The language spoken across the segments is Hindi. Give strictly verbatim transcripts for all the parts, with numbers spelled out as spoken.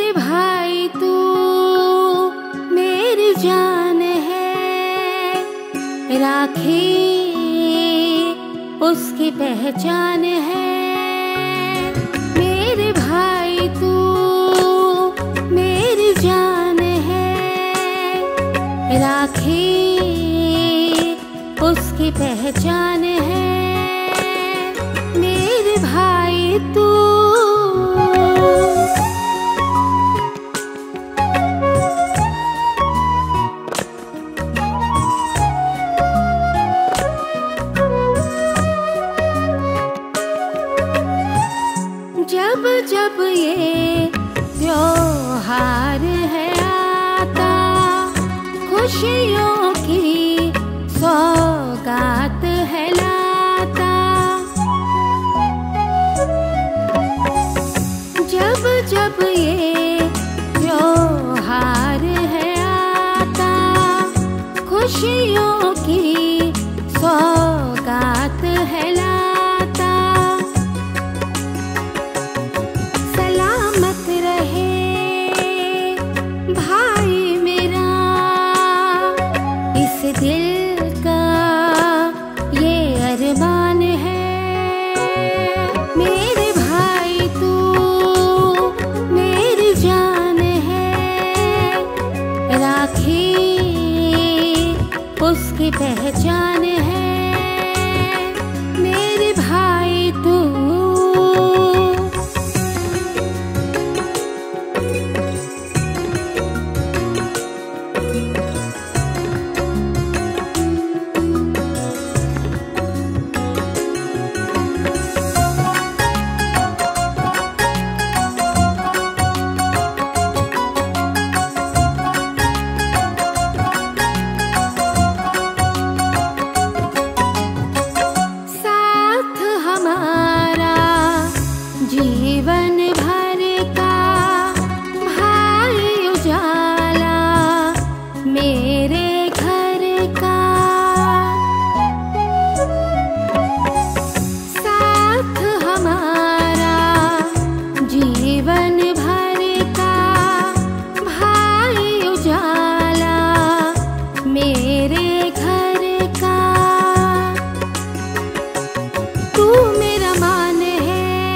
मेरे भाई तू मेरी जान है, राखी उसकी पहचान है। मेरे भाई तू मेरी जान है, राखी उसकी पहचान है। मेरे भाई तू जब जब ये त्योहार है आता, खुशियों की सौगात है लाता। जब जब ये त्योहार है आता, खुशियों की सौगात है लाता। सलामत रहे भाई मेरा, इस दिल का ये अरमान है। मेरे भाई तू मेरी जान है, राखी उसकी पहचान है। मेरे भाई तू जीवन भर का भाई उजाला मेरे घर का। साथ हमारा जीवन भर का भाई उजाला मेरे घर का। तू मेरा मान है,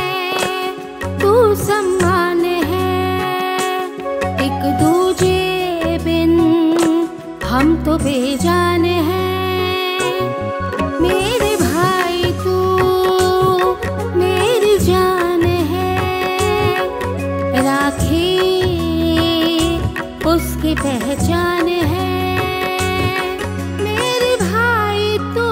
सम्मान है, एक दूजे बिन हम तो बेजान हैं। मेरे भाई तू मेरी जान है, राखी उसकी पहचान है। मेरे भाई तू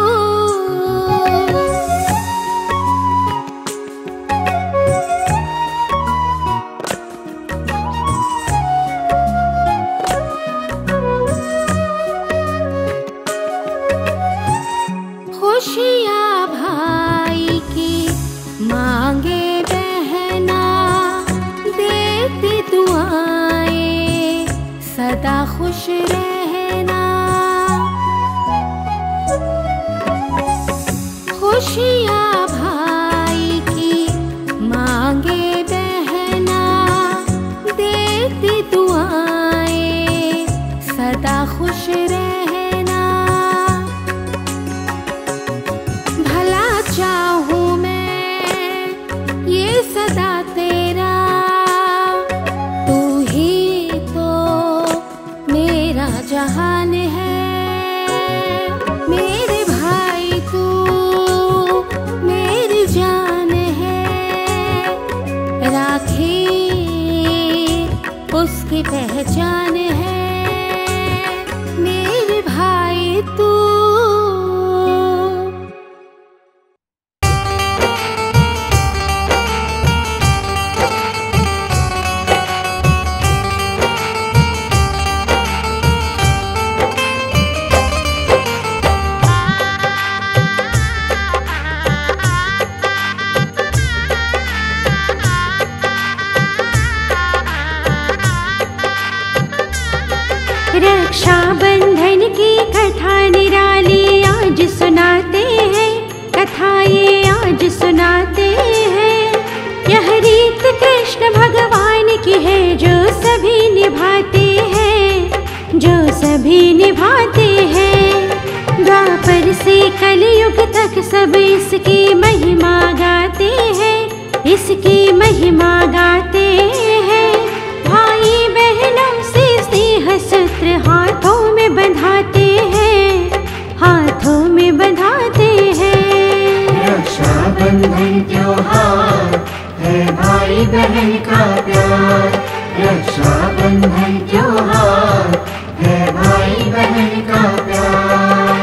खुशियाँ भाई की मांगे बहना, देती दुआएं सदा खुश रहना। खुशियाँ भाई की मांगे बहना, देती दुआएं सदा खुश रहना। भला चाहूं मैं ये सदा तेरा, तू ही तो मेरा जहान है। मेरे भाई तू मेरी जान है, राखी उसकी पहचान है। मेरे भाई तू रक्षाबंधन की कथा निराली आज सुनाते हैं, कथा ये आज सुनाते हैं। यह रीत कृष्ण भगवान की है, जो सभी निभाते हैं, जो सभी निभाते हैं। द्वापर से कलयुग तक सब इसकी महिमा गाते हैं, इसकी महिमा गाते हैं। भाई बहनों से स्नेह सूत्र हाथों में बंधाते हैं, हाथों में बंधाते हैं। रक्षा बंधन त्योहार है भाई बहन का प्यार, रक्षा बंधन त्योहार है भाई बहन का प्यार।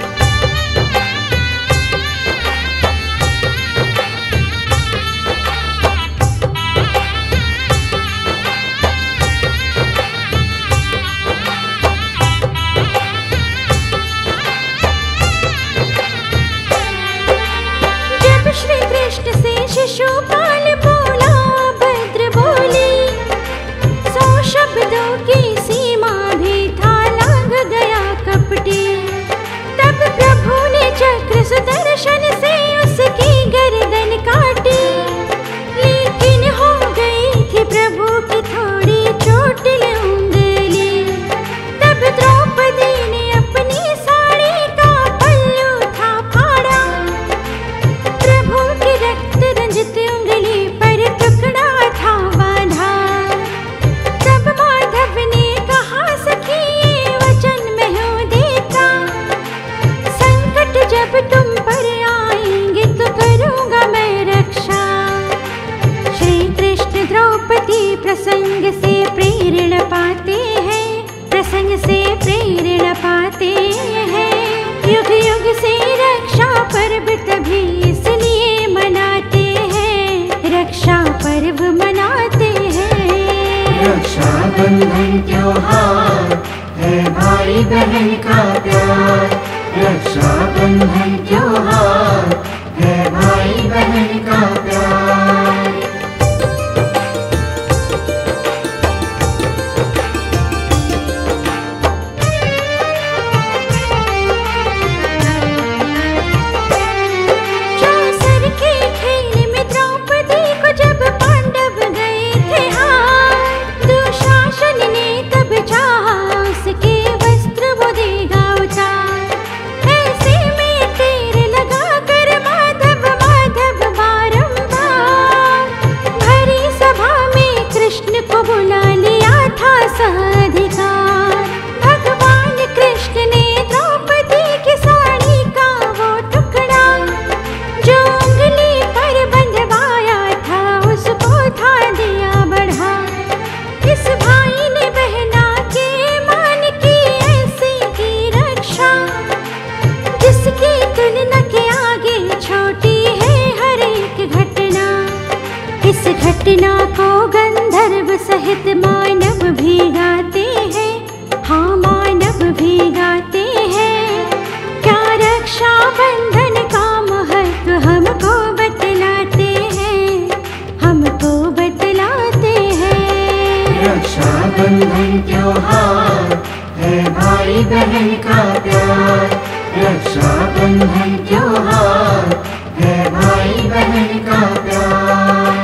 शिशुपाल बोला भद्र बोली, सौ शब्दों की सीमा भी था लांघ गया कपटी। तब प्रभु ने चक्र सुदर्शन से उसकी गर्दन काटी, लेकिन हो गई थी प्रभु की थोड़ी चोटिल उंगली। तब द्रौपदी ने अपनी साड़ी का पल्लू था फाड़ा, प्रभु की रक्त रंजित उंगली पर टुकड़ा था बांधा। तब माधव ने कहा सखी ये वचन मैं हूँ देता, संकट जब तुम पर आएंगे तो करूँगा मैं रक्षा। श्री कृष्ण द्रौपदी प्रसंग से प्रेरणा पाते हैं, प्रसंग से प्रेरणा पाते हैं। युग युग से रक्षा पर्व तभी इसलिए मनाते हैं, रक्षा पर्व मनाते हैं। रक्षा बंधन त्योहार है भाई बहन का प्यार, रक्षा बंधन त्योहार है भाई बहन का प्यार। घटना को गंधर्व सहित मानव भी गाते हैं, हाँ मानव भी गाते हैं। क्या रक्षा बंधन का महत्व हमको बतलाते हैं, हमको बतलाते हैं। रक्षा बंधन त्योहार है भाई बहन का प्यार, रक्षा बंधन त्योहार है भाई बहन का प्यार।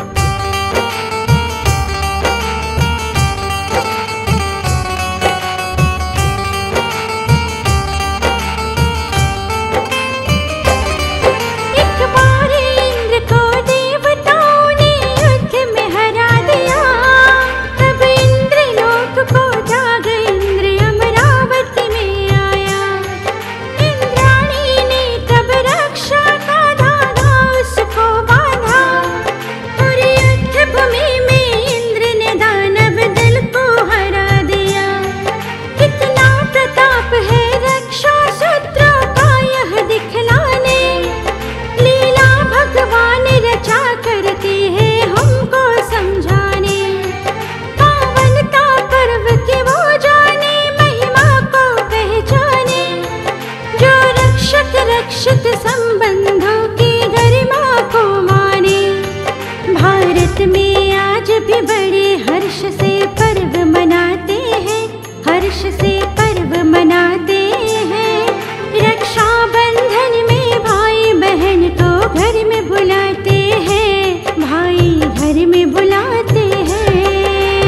संबंधों की गरिमा को माने। भारत में आज भी बड़े हर्ष से पर्व मनाते हैं, हर्ष से पर्व मनाते हैं। रक्षा बंधन में भाई बहन को घर में बुलाते हैं, भाई घर में बुलाते हैं।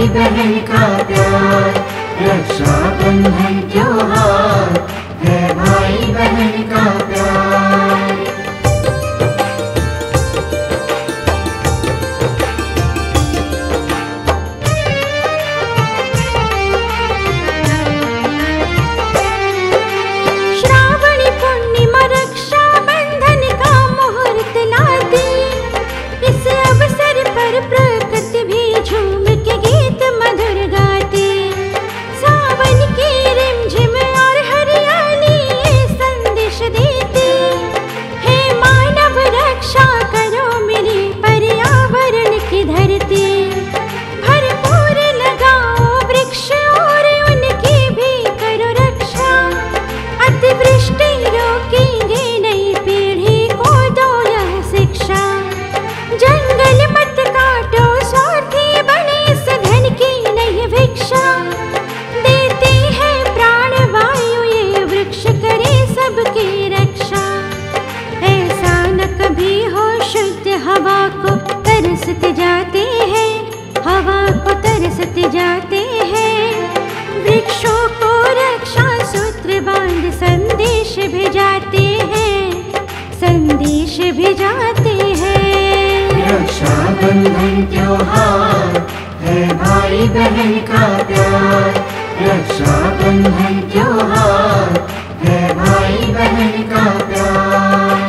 भाई बहन का प्यार। रक्षाबंधन त्योहार है भाई बहन का प्यार। श्रावणी पूर्णिमा रक्षाबंधन का मुहूर्त लाती, इस अवसर पर प्रकृति भी झूम के गीत मधुर गाती। सावन की रिमझिम और हरियाली ये संदेश देती, हे मानव रक्षा करो मेरी पर्यावरण की धरती। भरपूर लगाओ वृक्ष और उनकी भी करो रक्षा, अतिवृष्टि रोकेंगे नई पीढ़ी को दो यह शिक्षा। जंगल मत काटो स्वार्थी बने इस धन की नहीं भिक्षा, देते हैं प्राण वायु ये वृक्ष करे सबकी रक्षा। ऐसा न कभी हो शुद्ध हवा को तरसते जाते हैं, हवा को तरसते जाते हैं। वृक्षों को रक्षा सूत्र बांध संदेश भेजाते हैं, संदेश भेजाते हैं। रक्षाबंधन त्योहार है भाई बहन का प्यार। रक्षाबंधन त्योहार है भाई बहन का प्यार।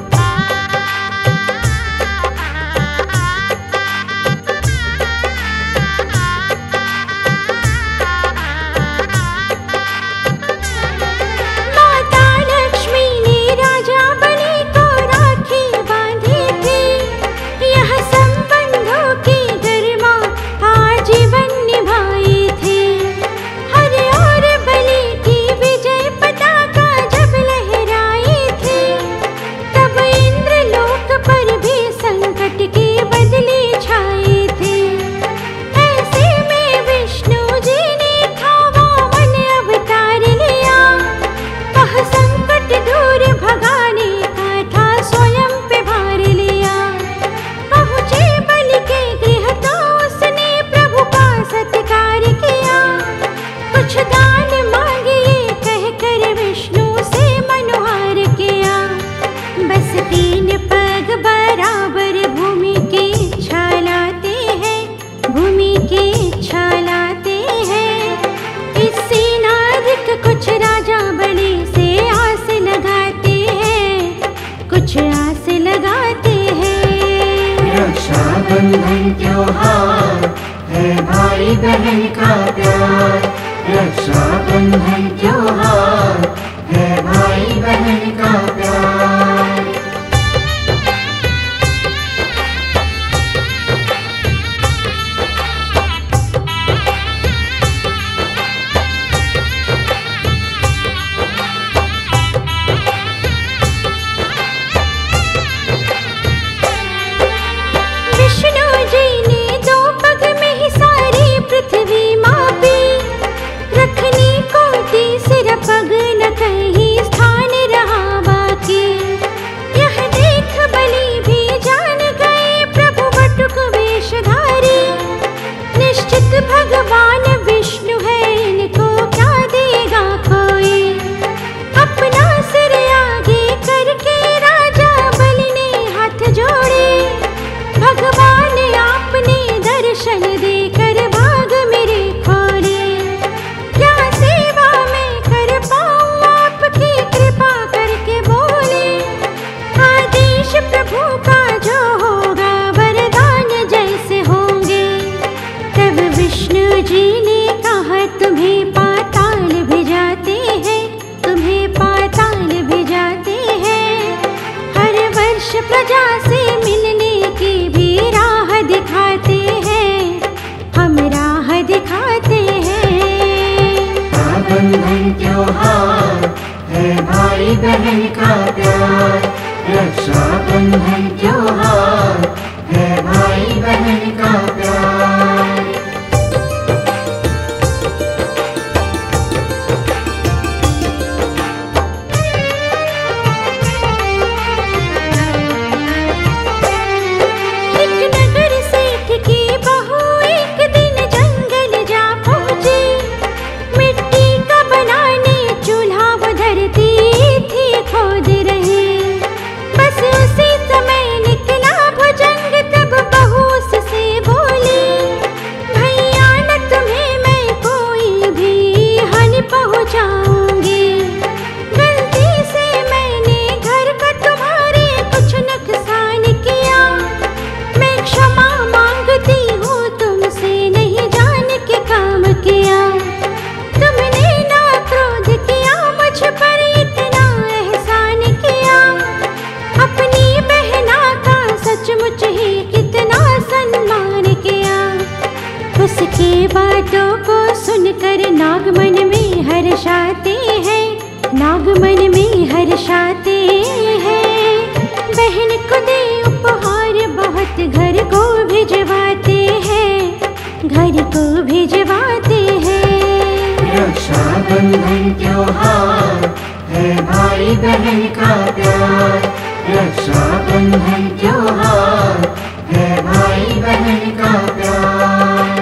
माता लक्ष्मी ने राजा बलि को राखी बांधी थी, यह संबंधों की गरिमा आजीवन निभाई थी। हर और बलि की विजय पताका जब लहराई थी, तब इंद्रलोक पर भी संकट की बदली छाई थी। ऐसे में विष्णु जी ने खावा मन अवतार लिया, वह संकट दूर भगाने का था स्वयं पे भार लिया। पहुँचे बलि के गृह तो उसने प्रभु का सत्कार किया, कुछ दान मांगिए कहकर विष्णु से मनोहार किया। बस तीन पग बराबर भूमि की इच्छा लाते हैं, भूमि की इच्छा लाते हैं। इससे नाधिक कुछ राजा बलि से आस लगाते हैं, कुछ आस लगाते हैं। रक्षाबंधन त्योहार है भाई बहन का प्यार। रक्षाबंधन त्योहार है भाई बहन का प्यार। विष्णु जी ने दो पग में ही सारी पृथ्वी मापी, रखनी को तीसरा पग न कहीं स्थान रहा बाकी। यह देख बलि भी जान गए प्रभु बटुक वेशधारी, निश्चित भगवान विष्णु है इनको क्या देगा कोई। अपना सिर आगे करके राजा बलि ने हाथ जोड़े, भगवान आपने दर्शन देकर भाग मेरे खोले। क्या सेवा मैं कर पाऊँ आपकी कृपा करके बोले। आदेश प्रभु का जो होगा वरदान जैसे होंगे। तब विष्णु जी ने कहा तुम्हें पाताल भिजाते हैं, तुम्हें पाताल भिजाते हैं। हर वर्ष प्रजा से मिलने की भी राह दिखाते हैं, हम राह दिखाते हैं। रक्षाबंधन त्योहार है भाई बहन का प्यार। रक्षाबंधन त्योहार है भाई बहन का प्यार। एक नगर सेठ की बहू एक दिन जंगल के बातों को सुनकर नाग मन में हर्षाते हैं, नाग मन में हर्षाते हैं। बहन को दे उपहार बहुत घर को भिजवाते हैं, घर को भिजवाते हैं। रक्षाबंधन त्योहार है भाई बहन का प्यार, रक्षाबंधन त्योहार है भाई बहन का प्यार।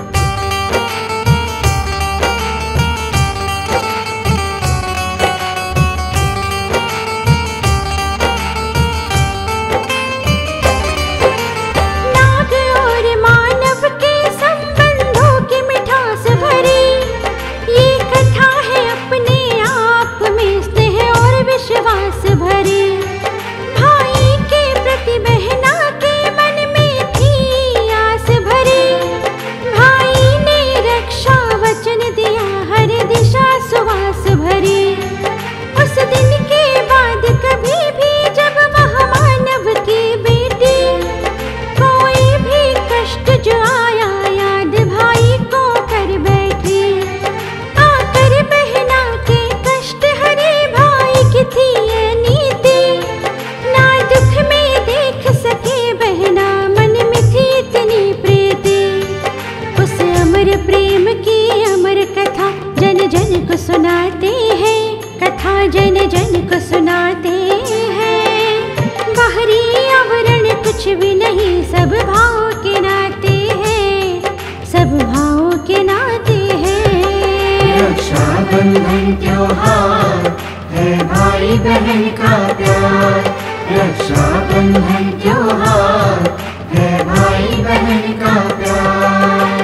नाग और मानव के संबंधों की मिठास भरी ये कथा है, अपने आप में स्नेह और विश्वास भरी। भाई के प्रति बहना के मन में थी आस भरी, भाई ने रक्षा वचन दिया हर दिशा सुवास भरी। उस दिन के बाद कभी भी जब वह मानव की बेटी कोई भी कष्ट जो आया याद भाई को कर बैठी, आकर बहना के कष्ट हरे भाई की थी ये नीति। ना दुख में देख सके बहना मन में थी इतनी प्रीति, उस अमर प्रेम की अमर कथा जन जन को सुनाते हैं, कथा जन जन को सुनाते हैं। बाहरी आवरण कुछ भी नहीं, सब भाव के नाते हैं, सब भाव के नाते हैं। रक्षाबंधन त्योहार है भाई बहन का प्यार, रक्षाबंधन त्योहार है भाई बहन का प्यार।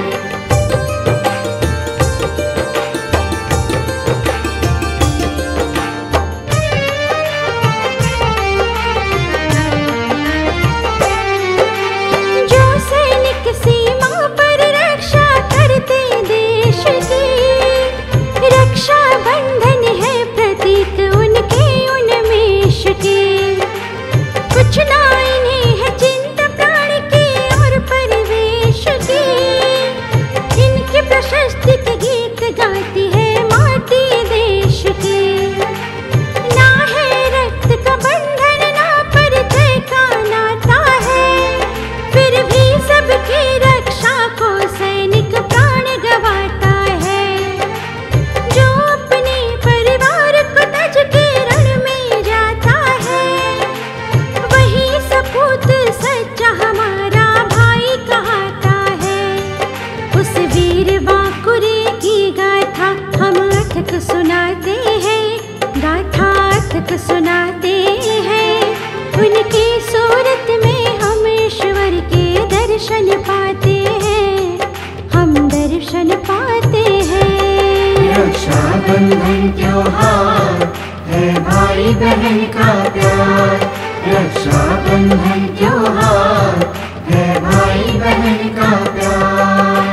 जो सैनिक सीमा पर रक्षा करते देश की, रक्षा बंधन है प्रतीक उनके उन्मेष के। कुछ ना इन्हें है चिंता प्राण की और परिवेश की, इनकी प्रशस्ति के गीत गाती है माटी देश की। ना है रक्त का बंधन ना परिचय का नाता है, फिर भी सबकी रक्षा को सैनिक प्राण गवाता है। जो अपने परिवार को तज के रण में जाता है, वही सपूत सच्चा हमारा भाई कहता है। उस वीर वाकुरे की गाथा हम अथक सुनाते हैं, गाथा अथक सुनाते हैं। उनकी सूरत में हम ईश्वर के दर्शन पाते हैं, हम दर्शन पाते हैं। रक्षाबंधन त्योहार है भाई बहन का प्यार, रक्षाबंधन त्योहार है भाई बहन का प्यार।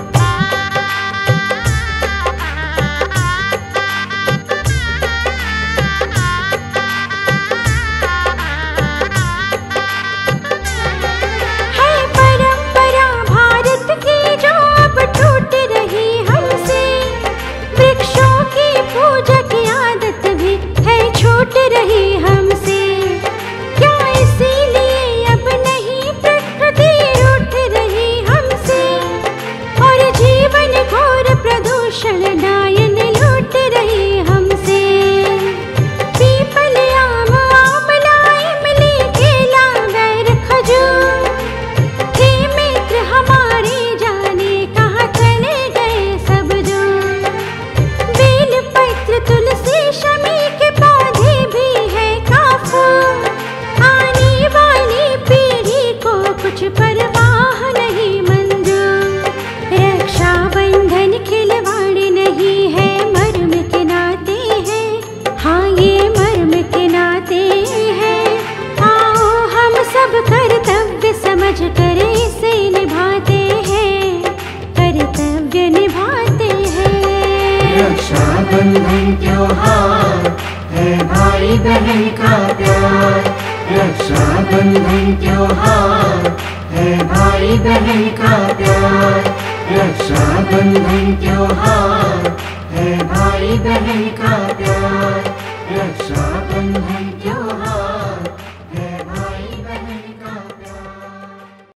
है परंपरा भारत की जो अब टूट रही हमसे, वृक्षों की पूजा की आदत भी है छूट रही हमसे। क्या इसीलिए अब नहीं प्रकृति रूठ रही हमसे, और जीवन घोर प्रदूषण डायन लूट रही हमसे। पीपल आम आमला इमली केला बैर खजूर थे मित्र हमारे, जाने कहाँ चले गए सब दूर। बेल पत्र तुलसी शमी के पौधे भी है काफूर, आने वाली पीढ़ी को कुछ परवाह नहीं मंजूर। रक्षाबंधन खिलवाड़ नहीं है, मर्म के नाते हैं, हाँ ये मर्म के नाते हैं। आओ हम सब कर्तव्य समझ कर इसे निभाते हैं, कर्तव्य निभाते हैं। रक्षाबंधन त्योहार है भाई बहन का प्यार, रक्षाबंधन त्योहार है भाई बहन का प्यार, रक्षा बंधन त्योहार है भाई बहन का प्यार। रक्षा बंधन त्योहार है भाई बहन का प्यार।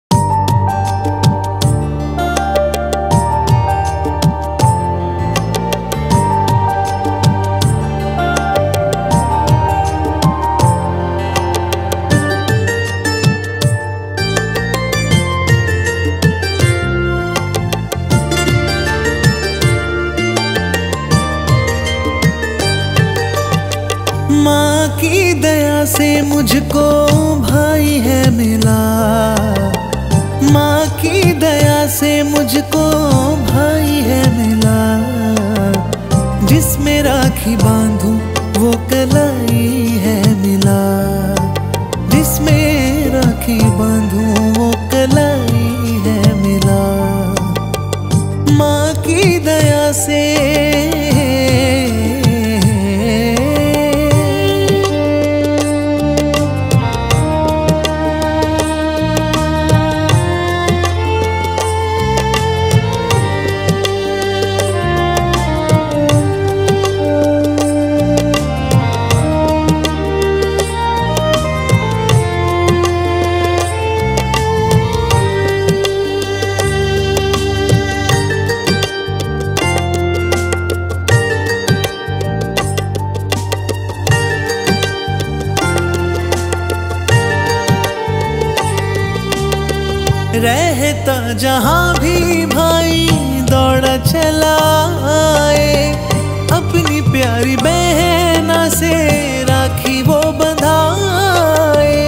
माँ की दया से मुझको भाई है मिला, माँ की दया से मुझको भाई है मिला। जिसमें राखी बांधूं वो कलाई है मिला, जिसमें राखी बांधूं वो कलाई है मिला। माँ की दया से रहता जहाँ भी भाई दौड़ा चला आए, अपनी प्यारी बहना से राखी वो बंधाए।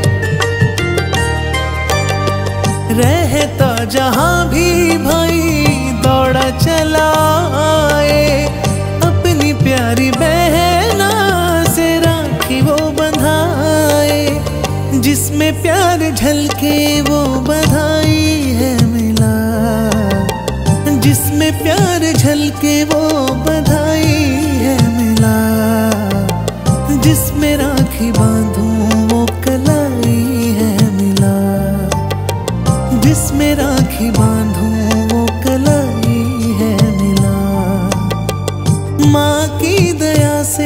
रहता जहाँ भी भाई दौड़ा चला आए, अपनी प्यारी बहना से राखी वो बंधाए। जिसमें प्यार झलके वो बधाई है मिला, जिसमें प्यार झलके वो बधाई है मिला। जिसमें राखी बांधूं वो कलाई है मिला, जिसमें राखी बांधूं वो कलाई है मिला। माँ की दया से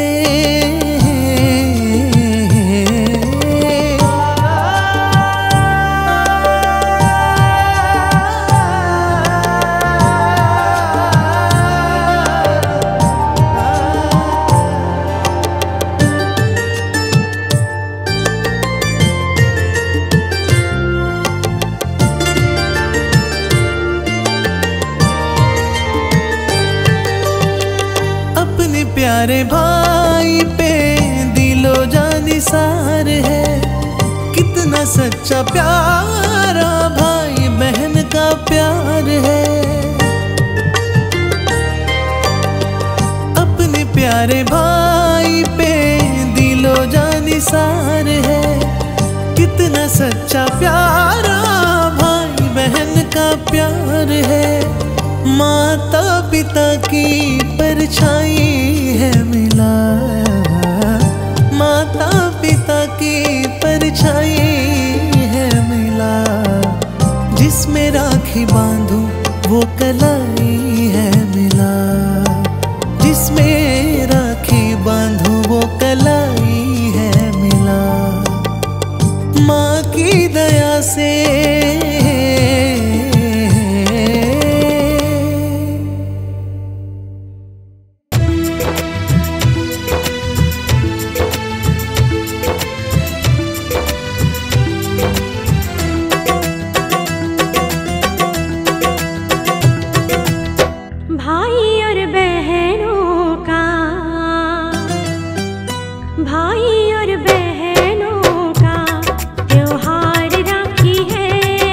प्यारे भाई पे दिलो जानी सार है। कितना सच्चा प्यारा भाई बहन का प्यार है। अपने प्यारे भाई पे दिलो जानी सार है। कितना सच्चा प्यारा भाई बहन का प्यार है। माता पिता की परछाई है मिला, माता पिता की परछाई है मिला। जिसमें राखी बांधूं वो कलाई है मिला, जिसमें राखी बांधूं वो कलाई है मिला। माँ की दया से भाई और बहनों का त्योहार राखी है।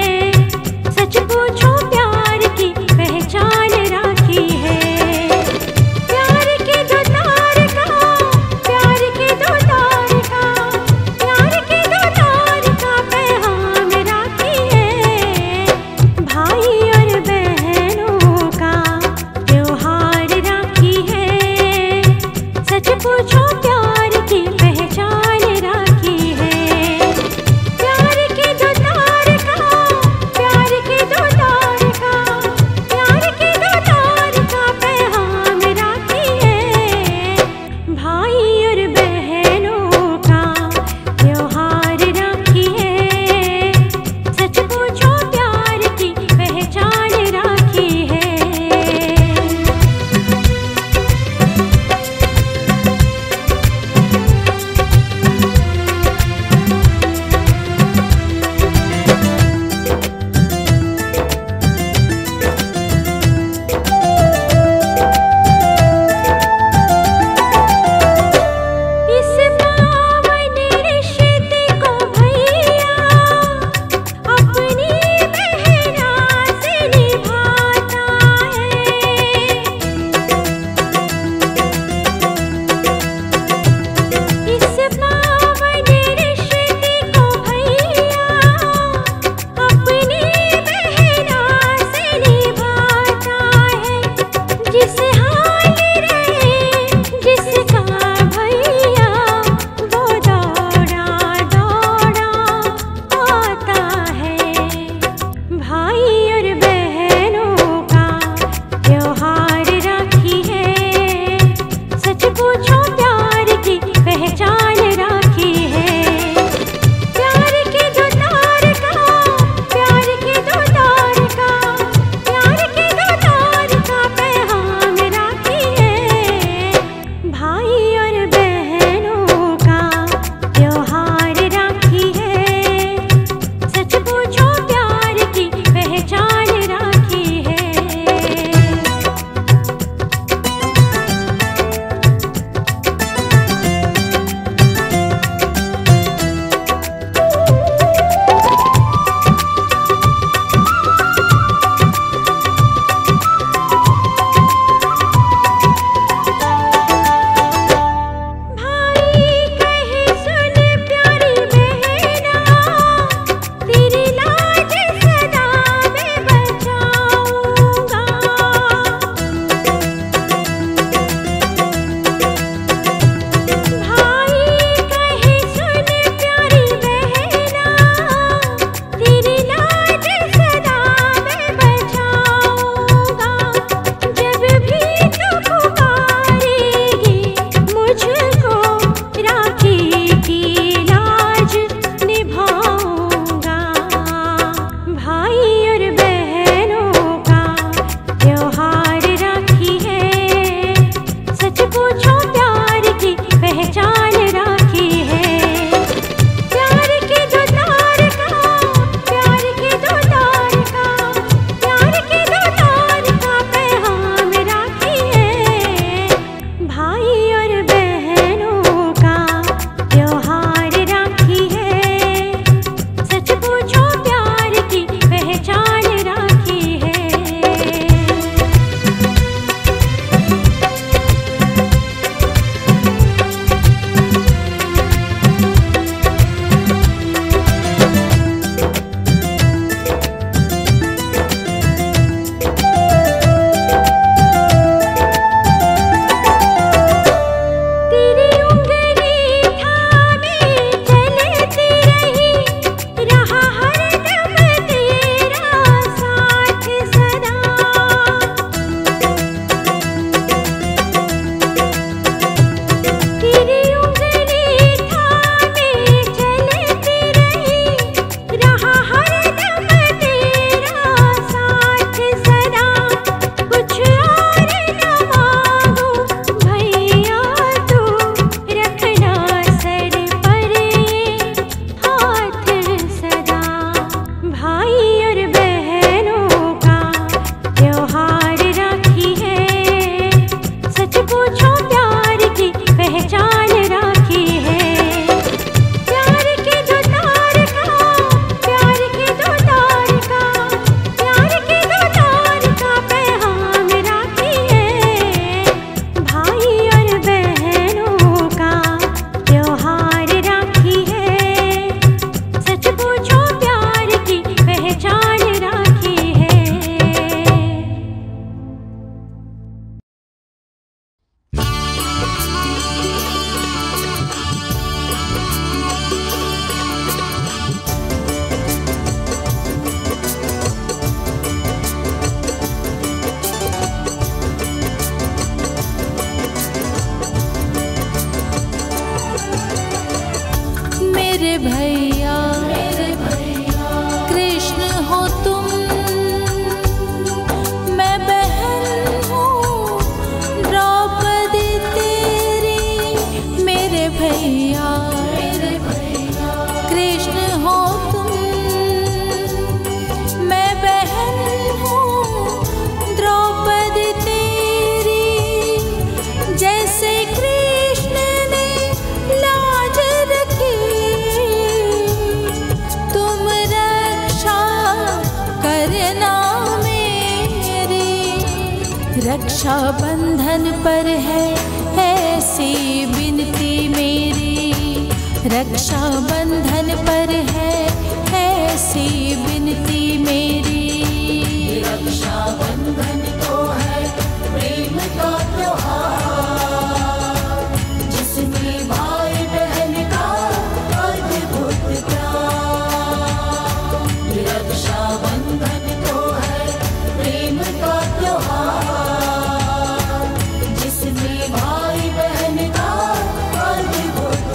रक्षा बंधन पर है ऐसी विनती मेरी, रक्षा बंधन पर है ऐसी विनती मेरी। रक्षा बंधन तो है प्रेम का त्योहार, जिसमें भाई बहन का अद्भुत प्यार। रक्षा बंधन तो है प्रेम का त्योहार, जिसमें भाई बहन का अद्भुत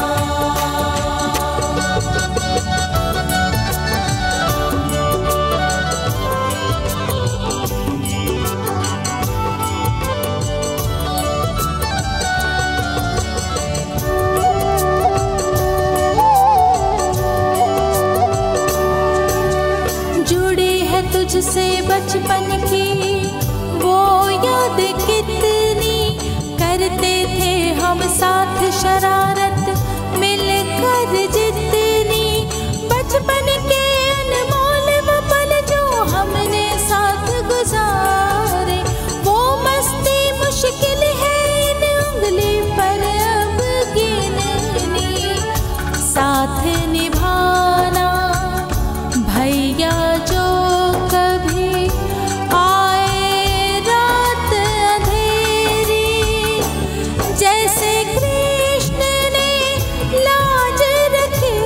तुझसे बचपन की वो याद कितनी, करते थे हम साथ शरारत मिलकर जितनी। बचपन के अनमोल वो पल जो हमने साथ गुजारे, वो मस्ती मुश्किल है इन उंगली पर अब गिननी। साथ निभाना भैया जो कभी आए रात अंधेरी, जैसे कृष्ण ने लाज रखी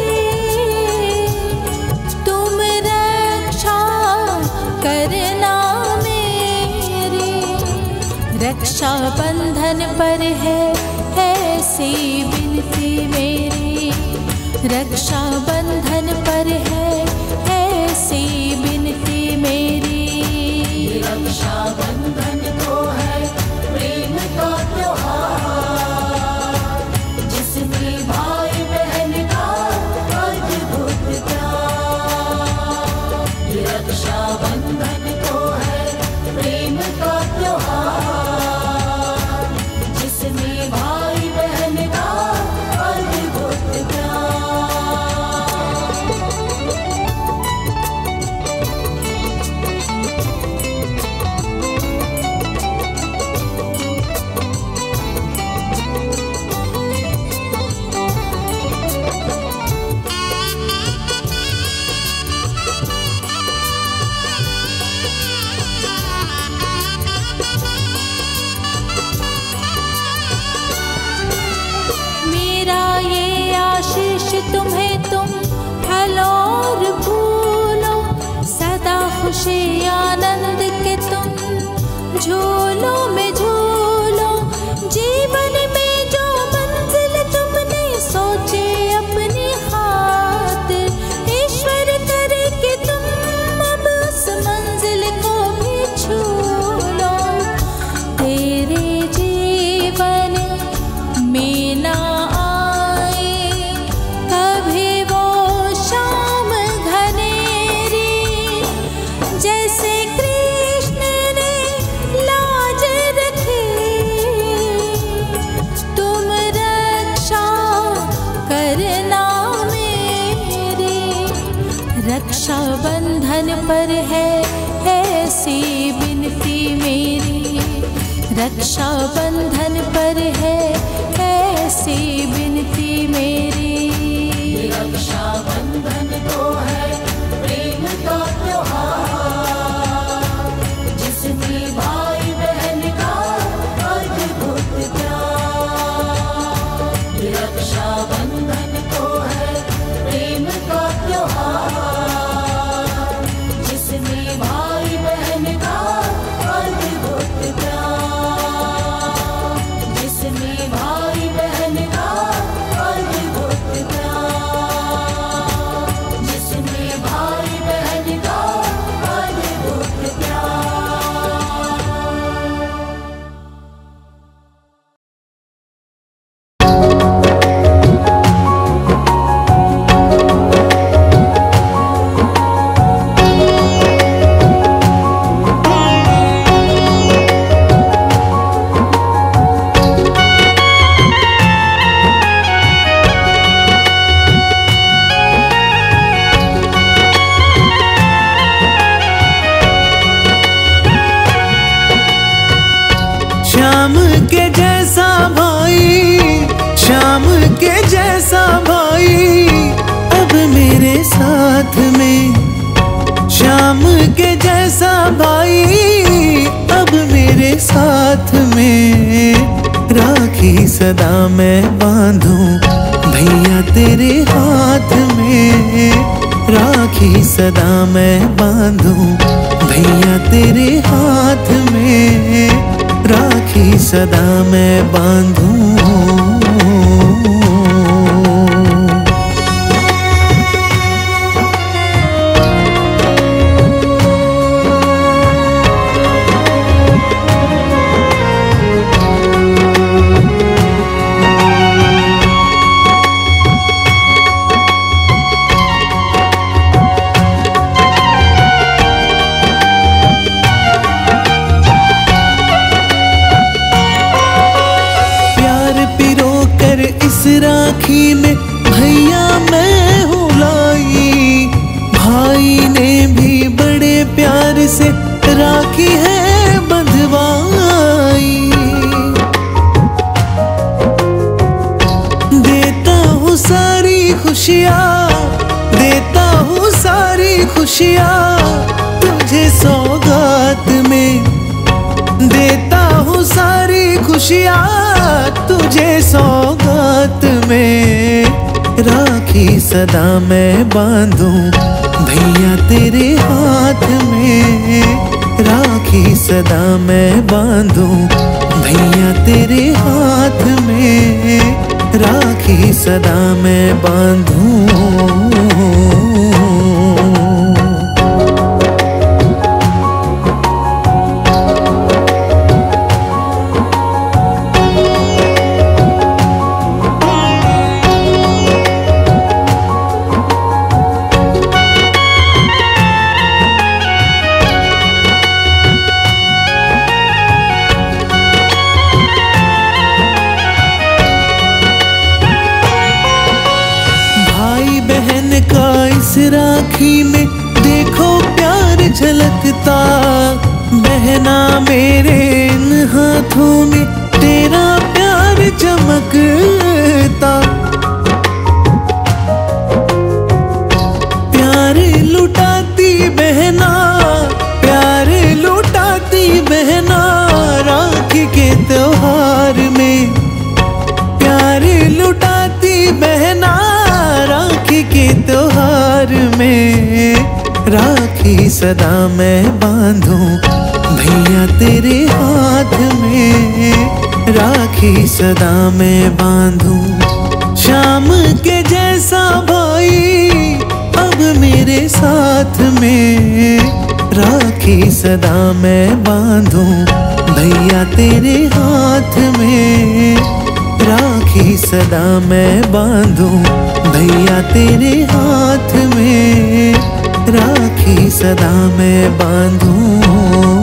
तुम रक्षा करना मेरी। रक्षा बंधन पर है ऐसी विनती मेरी, रक्षा बंधन पर है ऐसी विनती मेरी। रक्षा बंधन तो है प्रेम का त्योहार, जिसमें भाई बहन का अद्भुत प्यार। रक्षा बंधन तो है प्रेम का त्योहार, जिसमें भाई बहन का अद्भुत मेरा ये आशीष तुम्हें तुम फलो और फूलो, सदा खुशी आनंद के तुम झूलो में झूलो। जीवन में जो मंजिल तुमने सोचे अपनी खातिर, ईश्वर करे कि तुम अब उस मंजिल को भी छू लो। तेरे जीवन में ना आए कभी वो शाम घनेरी, जैसे कृष्ण ने लाज रखी तुम रक्षा करना मेरी। रक्षा बंधन पर है ऐसी विनती मेरी, रक्षा बंधन पर है ऐसी विनती मेरी। रक्षा बंधन तो है प्रेम का त्योहार, जिसमें भाई बहन का अद्भुत प्यार। रक्षा बंधन तो है प्रेम का त्योहार, जिसमें भाई बहन का अद्भुत प्यार, जिसमें भाई बहन का अद्भुत प्यार। श्याम के जैसा भाई, श्याम के जैसा भाई अब मेरे साथ में। श्याम के जैसा भाई अब मेरे साथ में। राखी सदा मैं बांधूं भैया तेरे हाथ में। राखी सदा मैं बांधूं भैया तेरे हाथ में। राखी सदा मैं बांधूं। राखी में भैया मैं हूँ लाई। भाई ने भी बड़े प्यार से राखी है बंधवाई। देता हूँ सारी खुशियाँ, देता हूँ सारी खुशियाँ तुझे सौगात में। देता हूँ सारी खुशियाँ तुझे सौगात में। राखी सदा मैं बांधूं भैया तेरे हाथ में। राखी सदा मैं बांधूं भैया तेरे हाथ में। राखी सदा मैं बांधूं। राखी में देखो प्यार झलकता। बहना मेरे इन हाथों में तेरा प्यार चमकता। प्यार लुटाती बहना, प्यार लुटाती बहना राखी के त्योहार में। प्यार लुटाती बहना राखी के त्योहार में। राखी सदा मैं बांधूं भैया तेरे हाथ में। राखी सदा मैं बांधूं। श्याम के जैसा भाई अब मेरे साथ में। राखी सदा मैं बांधूं भैया तेरे हाथ में। राखी सदा मैं बांधूं भैया तेरे हाथ में। राखी सदा मैं बांधूं।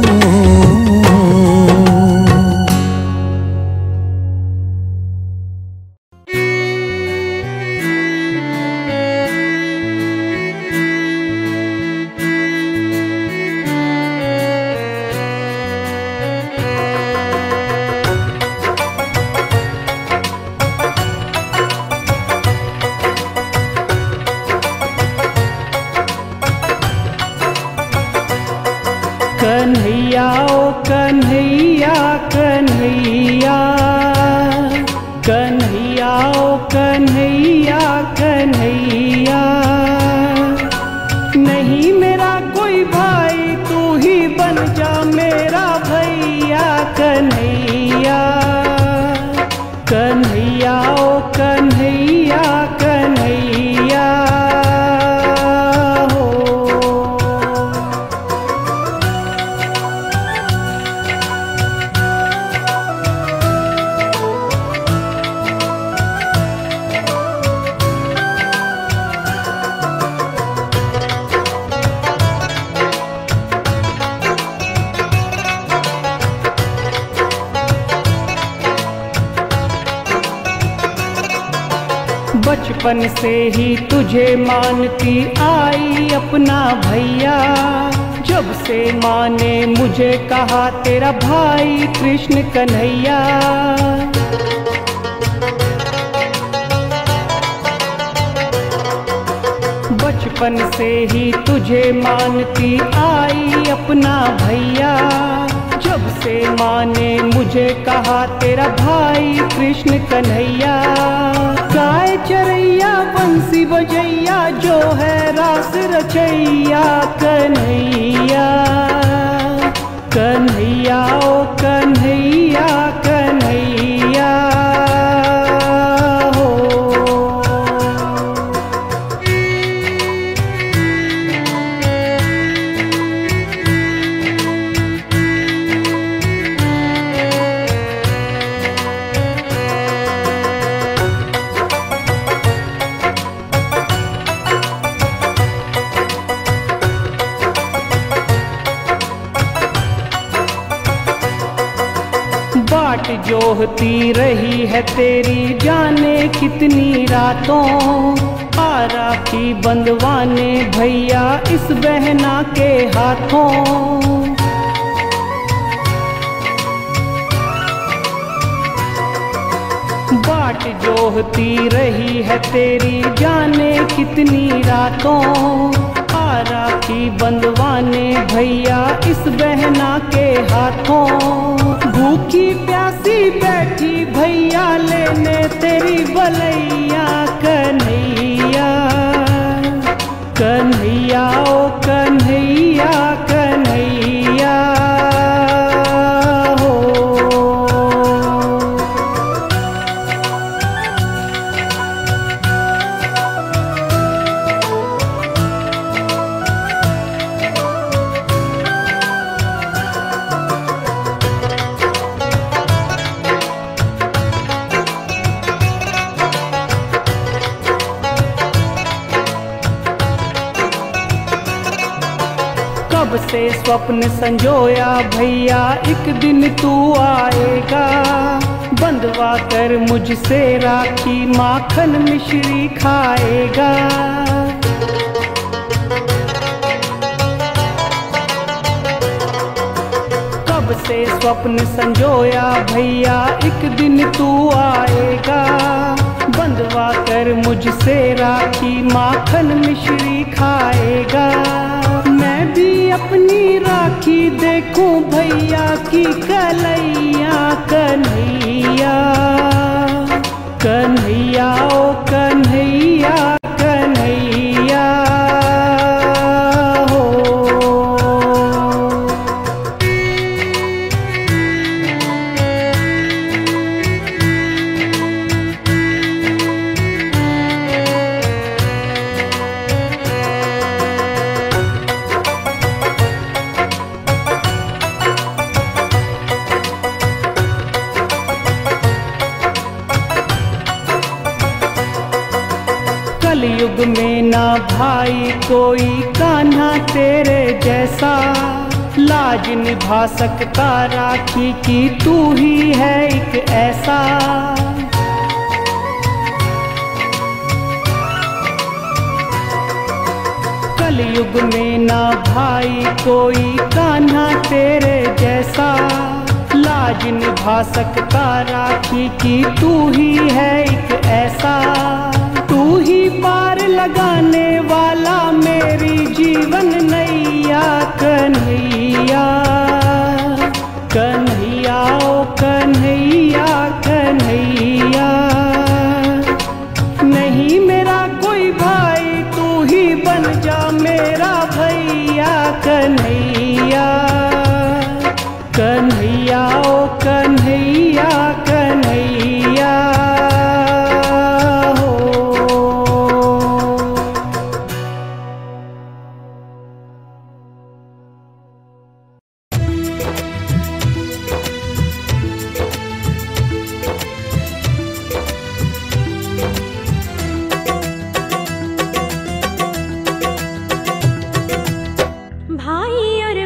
कन्हैया ओ कन्हैया कन्हैया, कन्हैया ओ कन्हैया कन्हैया। नहीं मेरा कोई भाई तू ही बन जा मेरा भैया कन्हैया। कन्हैया ओ कन्हैया कन्हैया हो। बचपन से ही तुझे मानती आई अपना भैया। जब से माँ ने मुझे कहा तेरा भाई कृष्ण कन्हैया, बचपन से ही तुझे मानती आई अपना भैया। जब से माँ ने मुझे कहा तेरा भाई कृष्ण कन्हैया, गाय चरैया बंसी बजैया जो है रास रचैया कन्हैया, कन्हैया ओ कन्हैया कन्हैया हो। बाट जोहती रही है तेरी जाने कितनी रातों, आ राखी बंधवाने भैया इस बहना के हाथों। बाट जोहती रही है तेरी जाने कितनी रातों, आ राखी बंधवाने भैया इस बहना के हाथों। भूखी प्यासी बैठी भैया लेने तेरी बलैया कन्हैया, कन्हैया ओ कन्हैया कन्हैया हो। कब से स्वप्न संजोया भैया एक दिन तू आएगा, बंधवा कर मुझसे राखी माखन मिश्री खाएगा। कब से स्वप्न संजोया भैया एक दिन तू आएगा, बंधवा कर मुझसे राखी माखन मिश्री खाएगा। मैं भी अपनी राखी देखूं भैया की कलैया कन्हैया, कन्हैया ओ कन्हैया कन्हैया हो। कलयुग में ना भाई कोई कान्हा तेरे जैसा, लाज निभा सकता राखी की तू ही है एक ऐसा। कलयुग में ना भाई कोई कान्हा तेरे जैसा, लाज निभा सकता राखी की तू ही है एक ऐसा। तू ही पार लगाने वाला मेरी जीवन नैया कन्हैया, कन्हैया ओ कन्हैया कन्हैया। नहीं मेरा कोई भाई तू ही बन जा मेरा भैया कन्हैया, कन्हैया ओ कन्हैया कन्हैया हो। भाई और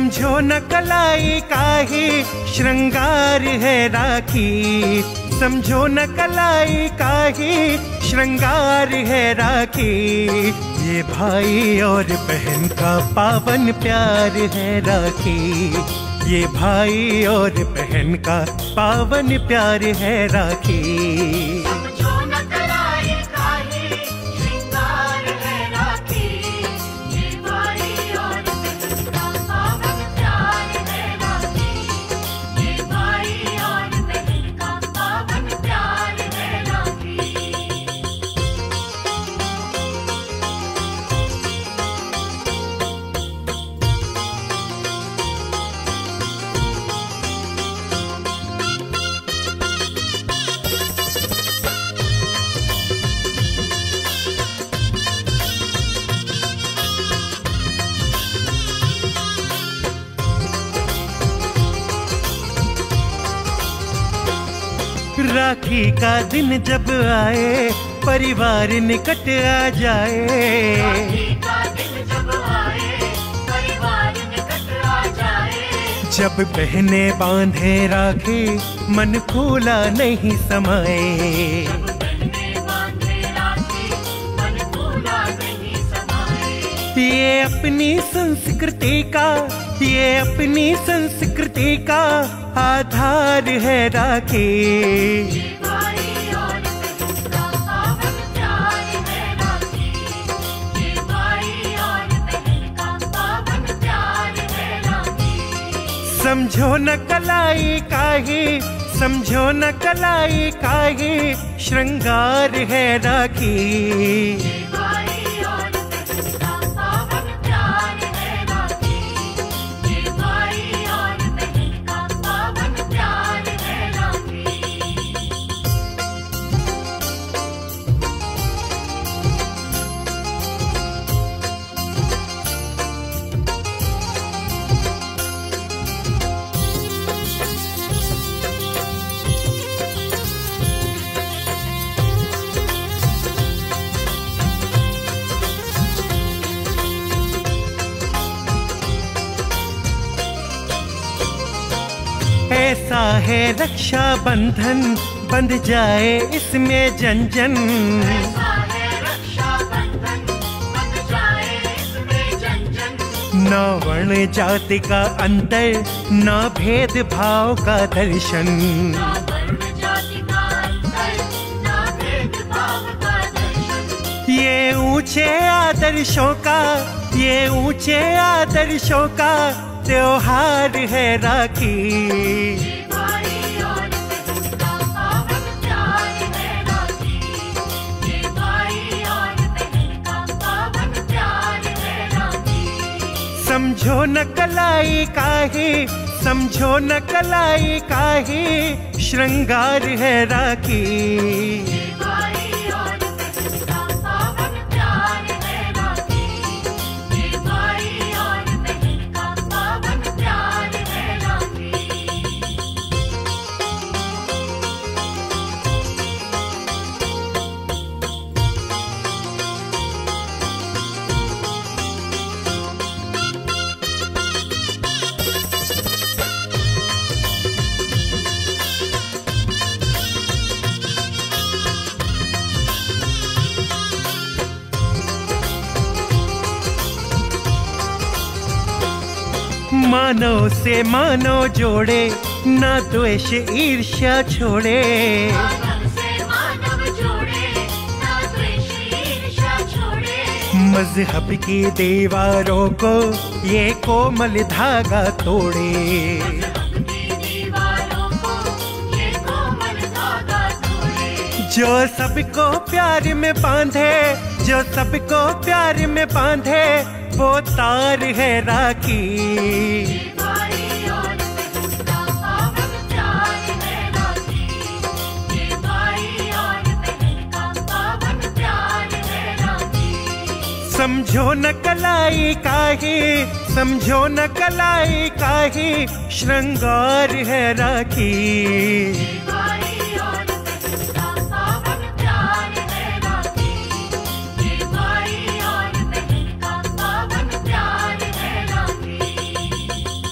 समझो न कलाई काहे श्रृंगार है राखी, समझो न कलाई काहे श्रृंगार है राखी। ये भाई और बहन का पावन प्यार है राखी, ये भाई और बहन का पावन प्यार है राखी। समझो न कलाई काहे श्रृंगार है राखी, ये भाई और बहन का पावन प्यार है राखी, ये भाई और बहन का पावन प्यार है राखी। राखी का दिन जब आए परिवार निकट आ जाए, राखी का दिन जब आए परिवार निकट आ जाए, जब बहने बांधे राखी मन खोला नहीं समाए। बहने बांधे राखी मन भूला नहीं समाए। ये अपनी संस्कृति का, ये अपनी संस्कृति का आधार है राखी। ये भाई और बहन का पावन प्यार है राखी, ये भाई और बहन का पावन प्यार है राखी। समझो न कलाई काहे, समझो न कलाई काहे श्रृंगार है राखी। ये भाई और बहन का पावन प्यार है राखी, ये भाई और बहन का पावन प्यार है राखी। ऐसा है रक्षा बंधन बंध जाए इसमें जन जन। ऐसा है रक्षा बंधन बंध जाए इसमें जन जन। न वर्ण जाति का अंतर, न भेद भाव का दर्शन। ना वर्ण जाति का अंतर, ना भेदभाव का दर्शन। ये ऊंचे आदर्शों का, ये ऊंचे आदर्शों का त्योहार है राखी। ये भाई और बहन का पावन प्यार है राखी, ये भाई और बहन का पावन प्यार है राखी। समझो न कलाई काहे, समझो न कलाई काहे श्रृंगार है राखी। ये भाई और बहन का पावन प्यार है राखी, ये भाई और बहन का पावन प्यार है राखी। मानव से मानव जोड़े, न द्वेष ईर्ष्या छोड़े। मानव से मानव जोड़े, ना द्वेष ईर्ष्या छोड़े। मजहब की दीवारों को ये कोमल धागा तोड़े। मजहब की दीवारों को ये कोमल धागा तोड़े। जो सबको प्यार में बांधे, जो सबको प्यार में बांधे वो तार है राखी। ये भाई और बहन का पावन प्यार है राखी, ये भाई और बहन का पावन प्यार है राखी। समझो न कलाई काहे, समझो न कलाई काहे श्रृंगार है राखी। ये भाई और बहन का पावन प्यार है राखी, ये भाई और बहन का पावन प्यार है राखी।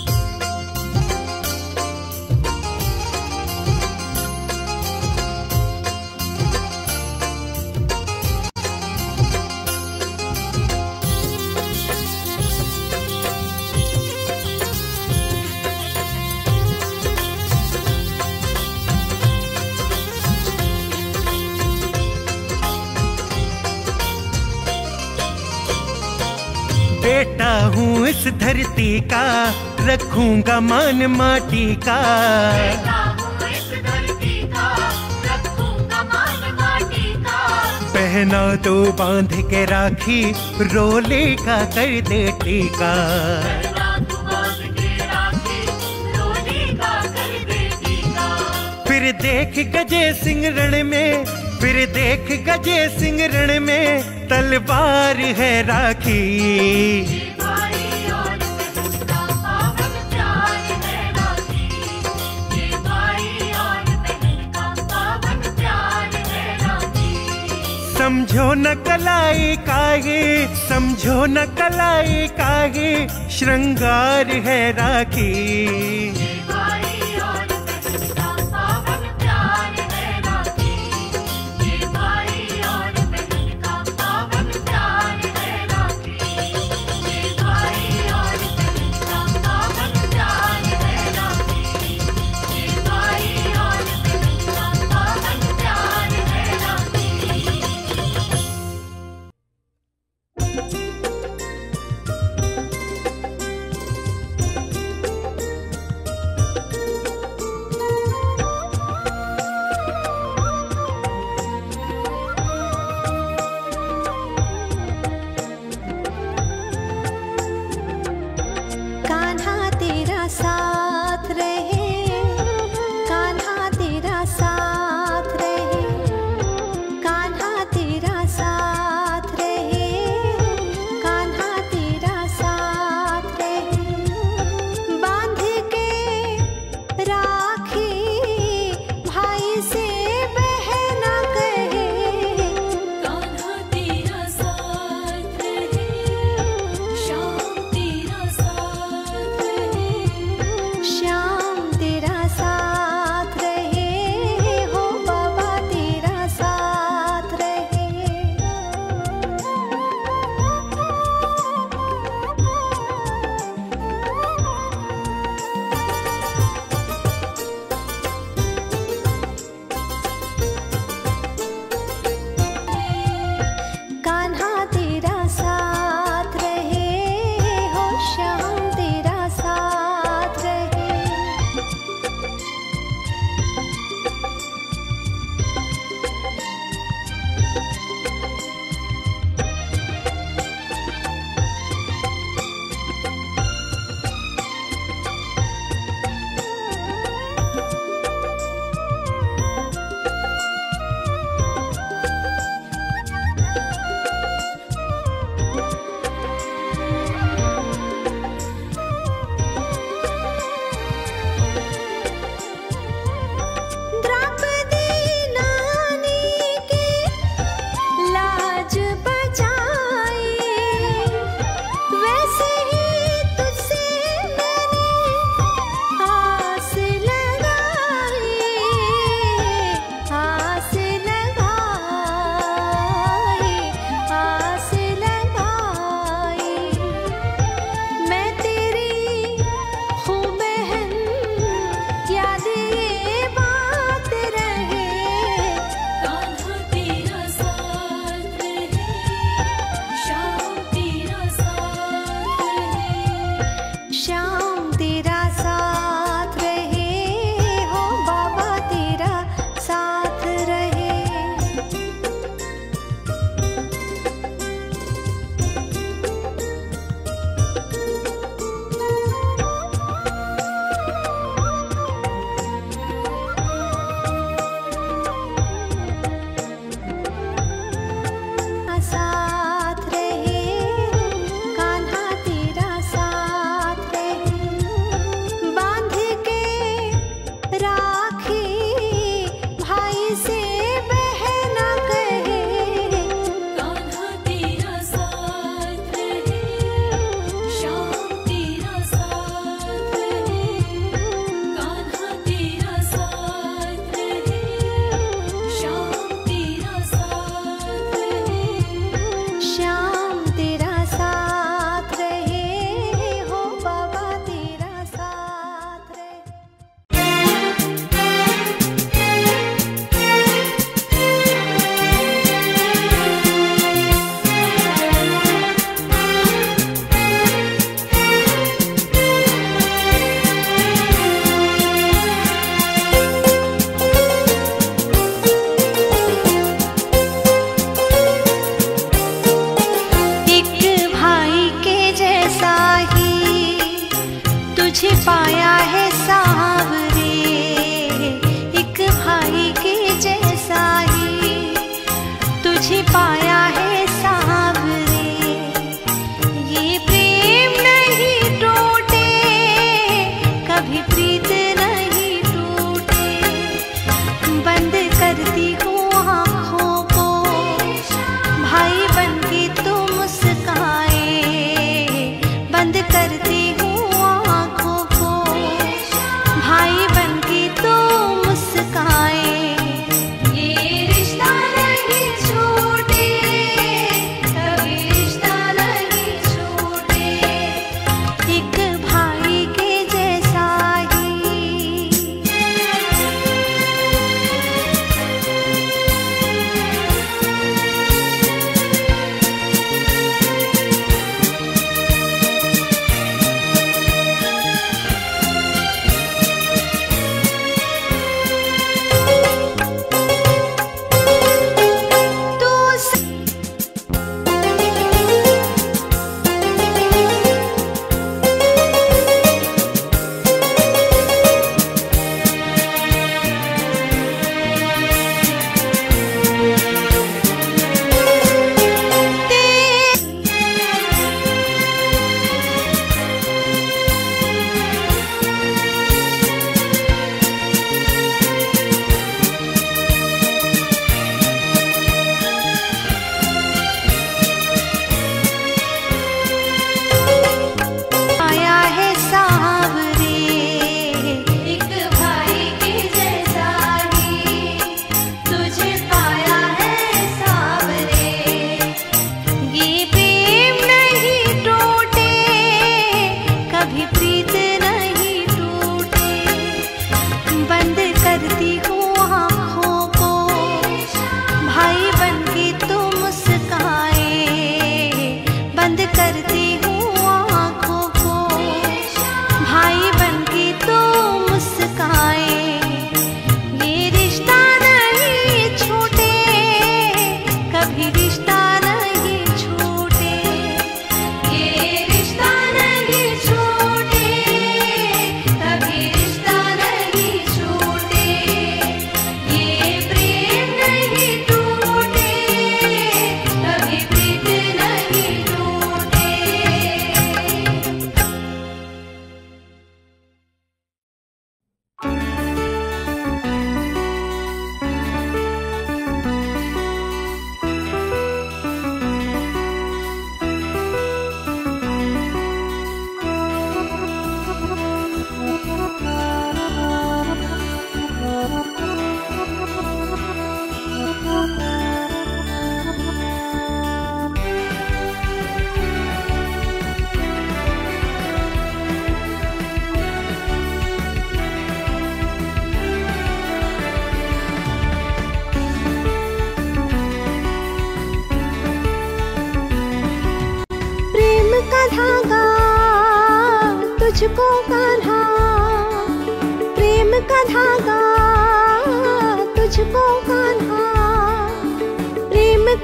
बेटा हूँ इस धरती का, रखूंगा मान माटी का। बेटा हूँ इस धरती का, रखूंगा मान माटी का। पहना दो बांध के राखी, रोले का कर दे टीका। पहना दो बांध के राखी, रोले का कर दे टीका। फिर देख गजे सिंह रण में, फिर देख गजे सिंह रण में, तलवार है राखी। ये भाई और बहन का पावन प्यार है राखी। ये भाई और बहन का पावन प्यार है राखी। समझो न कलाई काहे, समझो न कलाई काहे, श्रृंगार है राखी। ये भाई और बहन का पावन प्यार है राखी। ये भाई और बहन का पावन प्यार है राखी। ये भाई और बहन का पावन प्यार है राखी। ये भाई और बहन का पावन प्यार है राखी।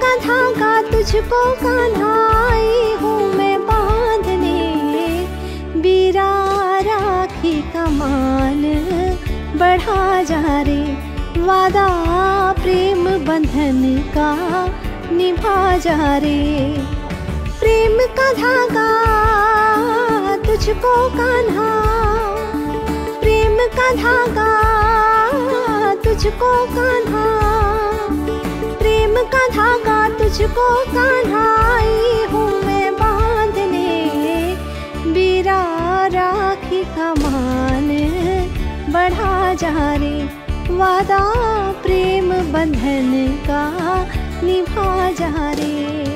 का धागा तुझको कान्हा आई हूँ मैं बांधने, बीरा राखी का मान बढ़ा जा रे, वादा प्रेम बंधन का निभा जा रे। प्रेम का धागा तुझको कान्हा, प्रेम का धागा तुझको कान्हा, प्रेम का धागा तुझको कान्हा आई हूँ मैं बांधने, बीरा राखी का मान बढ़ा जा रे, वादा प्रेम बंधन का निभा जा रे।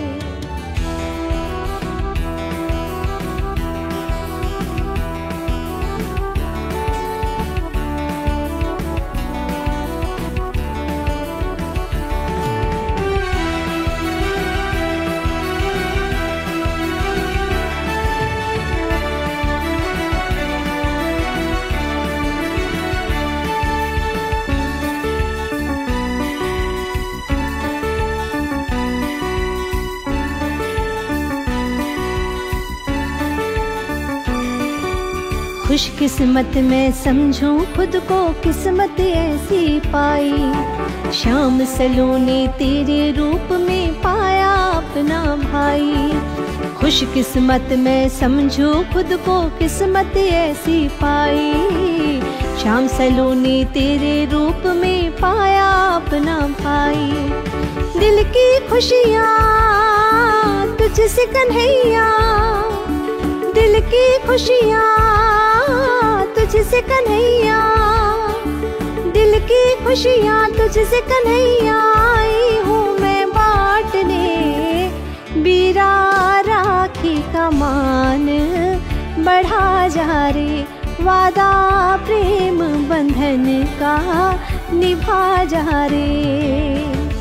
खुशकिस्मत में समझूं खुद को, किस्मत ऐसी पाई, शाम सलोने तेरे रूप में पाया अपना भाई। खुशकिस्मत में समझूं खुद को, किस्मत ऐसी पाई, शाम सलोने तेरे रूप में पाया अपना भाई। दिल की खुशियाँ तुझसे कन्हैया, दिल की खुशियाँ तुझसे कन्हैया, दिल की खुशियाँ तुझसे कन्हैया आई हूँ मैं बांटने, बीरा राखी का मान बढ़ा जा रे, वादा प्रेम बंधन का निभा जा रे।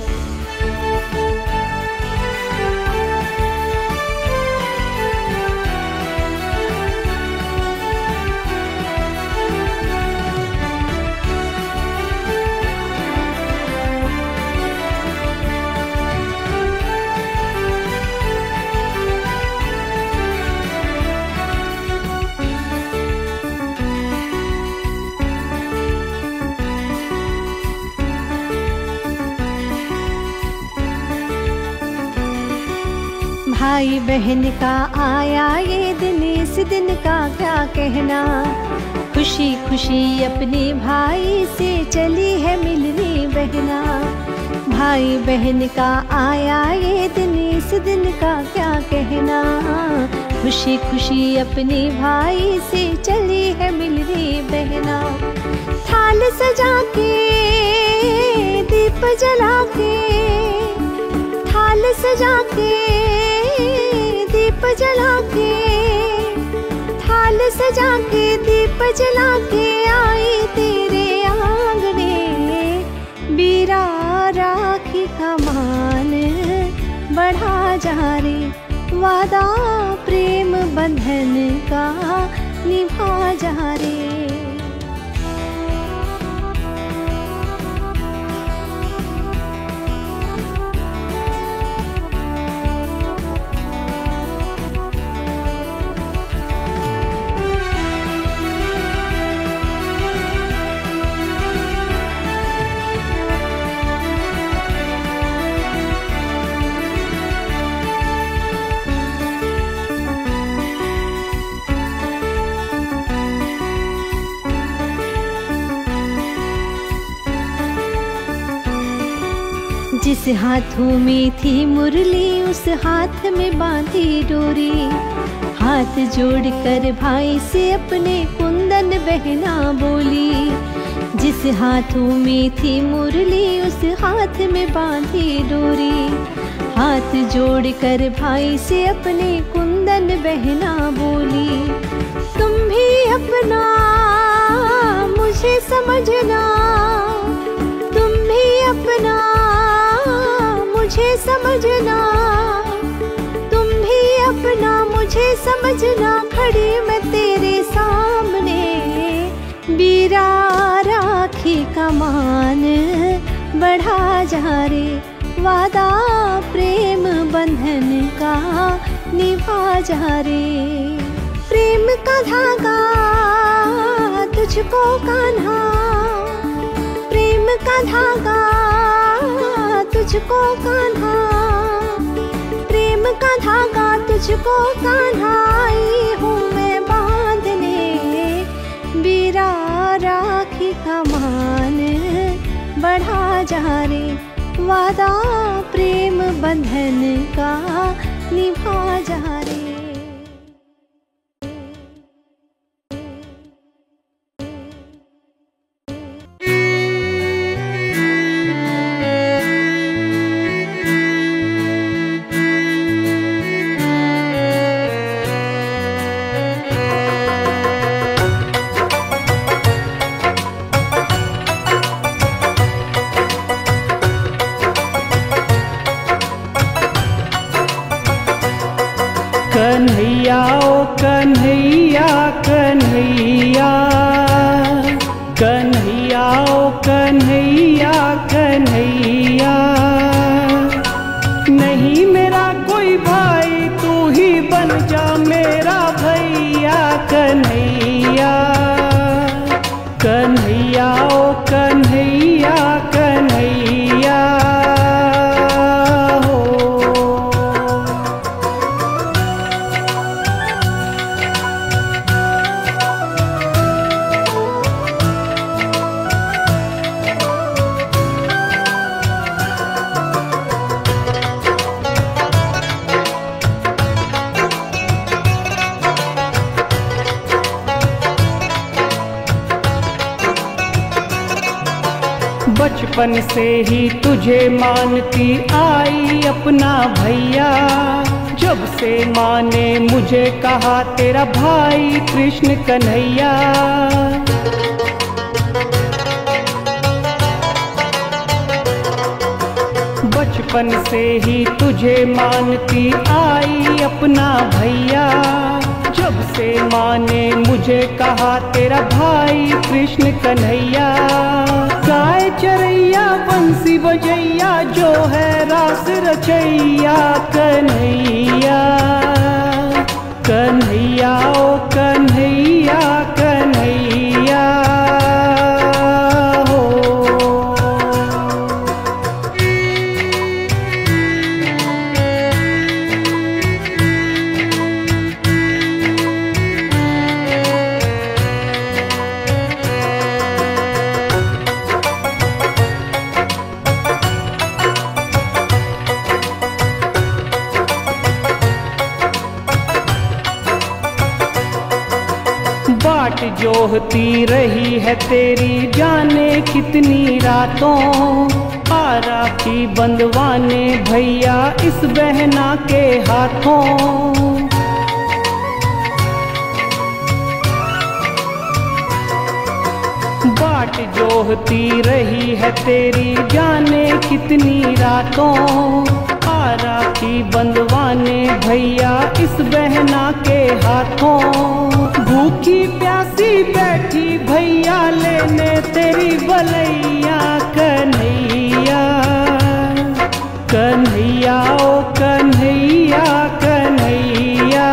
भाई बहन का आया ये दिन, इस दिन का क्या कहना, खुशी खुशी अपने भाई से चली है मिलने बहना। भाई बहन का आया ये दिन, इस दिन का क्या कहना, खुशी खुशी अपने भाई से चली है मिलने बहना। थाल सजा के दीप जला के, थाल सजा के दीप जला के, थाल सजा के दीप जला के आई तेरे आंगने, बीरा राखी का मान बढ़ा जा रे, वादा प्रेम बंधन का निभा जा रे। जिस हाथों में थी मुरली, उस हाथ में बांधी डोरी, हाथ जोड़कर भाई से अपने कुंदन बहना बोली। जिस हाथों में थी मुरली, उस हाथ में बांधी डोरी, हाथ जोड़कर भाई से अपने कुंदन बहना बोली। तुम भी अपना मुझे समझना, तुम भी अपना मुझे समझना, तुम भी अपना मुझे समझना, खड़ी मैं तेरे सामने, बीरा राखी का मान बढ़ा जा रे, वादा प्रेम बंधन का निभा जा रे। प्रेम का धागा तुझको कान्हा, प्रेम का धागा तुझको कान्हा, प्रेम का धागा तुझको कान्हा आई हूँ मैं बांधने। बीरा राखी का मान बढ़ा जा रे। वादा प्रेम बंधन का निभा जा रे। कन्हैया ओ कन्हैया कन्हैया, कन्हैया ओ कन्हैया कन्हैया। नहीं मेरा कोई भाई तू ही बन जा मेरा भैया कन्हैया। कन्हैया ओ कन्हैया कन्हैया हो। बचपन से ही तुझे मानती आई अपना भैया। जब से माँ ने मुझे कहा तेरा भाई कृष्ण कन्हैया। बचपन से ही तुझे मानती आई अपना भैया। जब से माँ ने मुझे कहा तेरा भाई कृष्ण कन्हैया। गाय चरैया बंसी बजैया जो है रास रचैया कन्हैया। कन्हैया ओ कन्हैया कन्हैया हो। बाट जोहती रही है तेरी जाने कितनी रातों। आ राखी बंधवाने भैया इस बहना के हाथों। बाट जोहती रही है तेरी जाने कितनी रातों। आ राखी बंधवाने भैया इस बहना के हाथों। भूखी प्यासी बैठी भैया लेने तेरी बलैया कन्हैया। कन्हैया ओ कन्हैया कन्हैया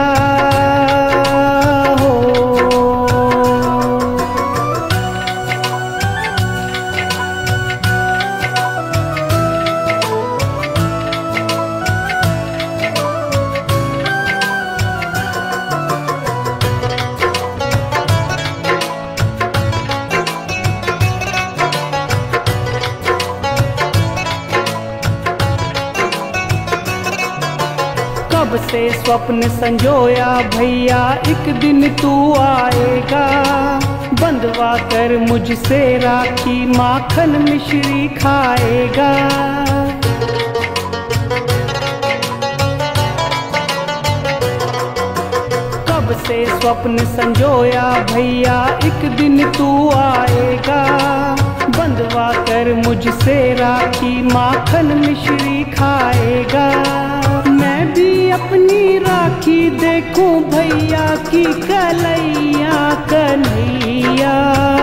हो। कब से स्वप्न संजोया भैया एक दिन तू आएगा। बंधवा कर मुझसे राखी माखन मिश्री खाएगा। कब से स्वप्न संजोया भैया एक दिन तू आएगा। बंधवा कर मुझसे राखी माखन मिश्री खाएगा। मैं भी अपनी राखी देखूं भैया की कलैया कन्हैया।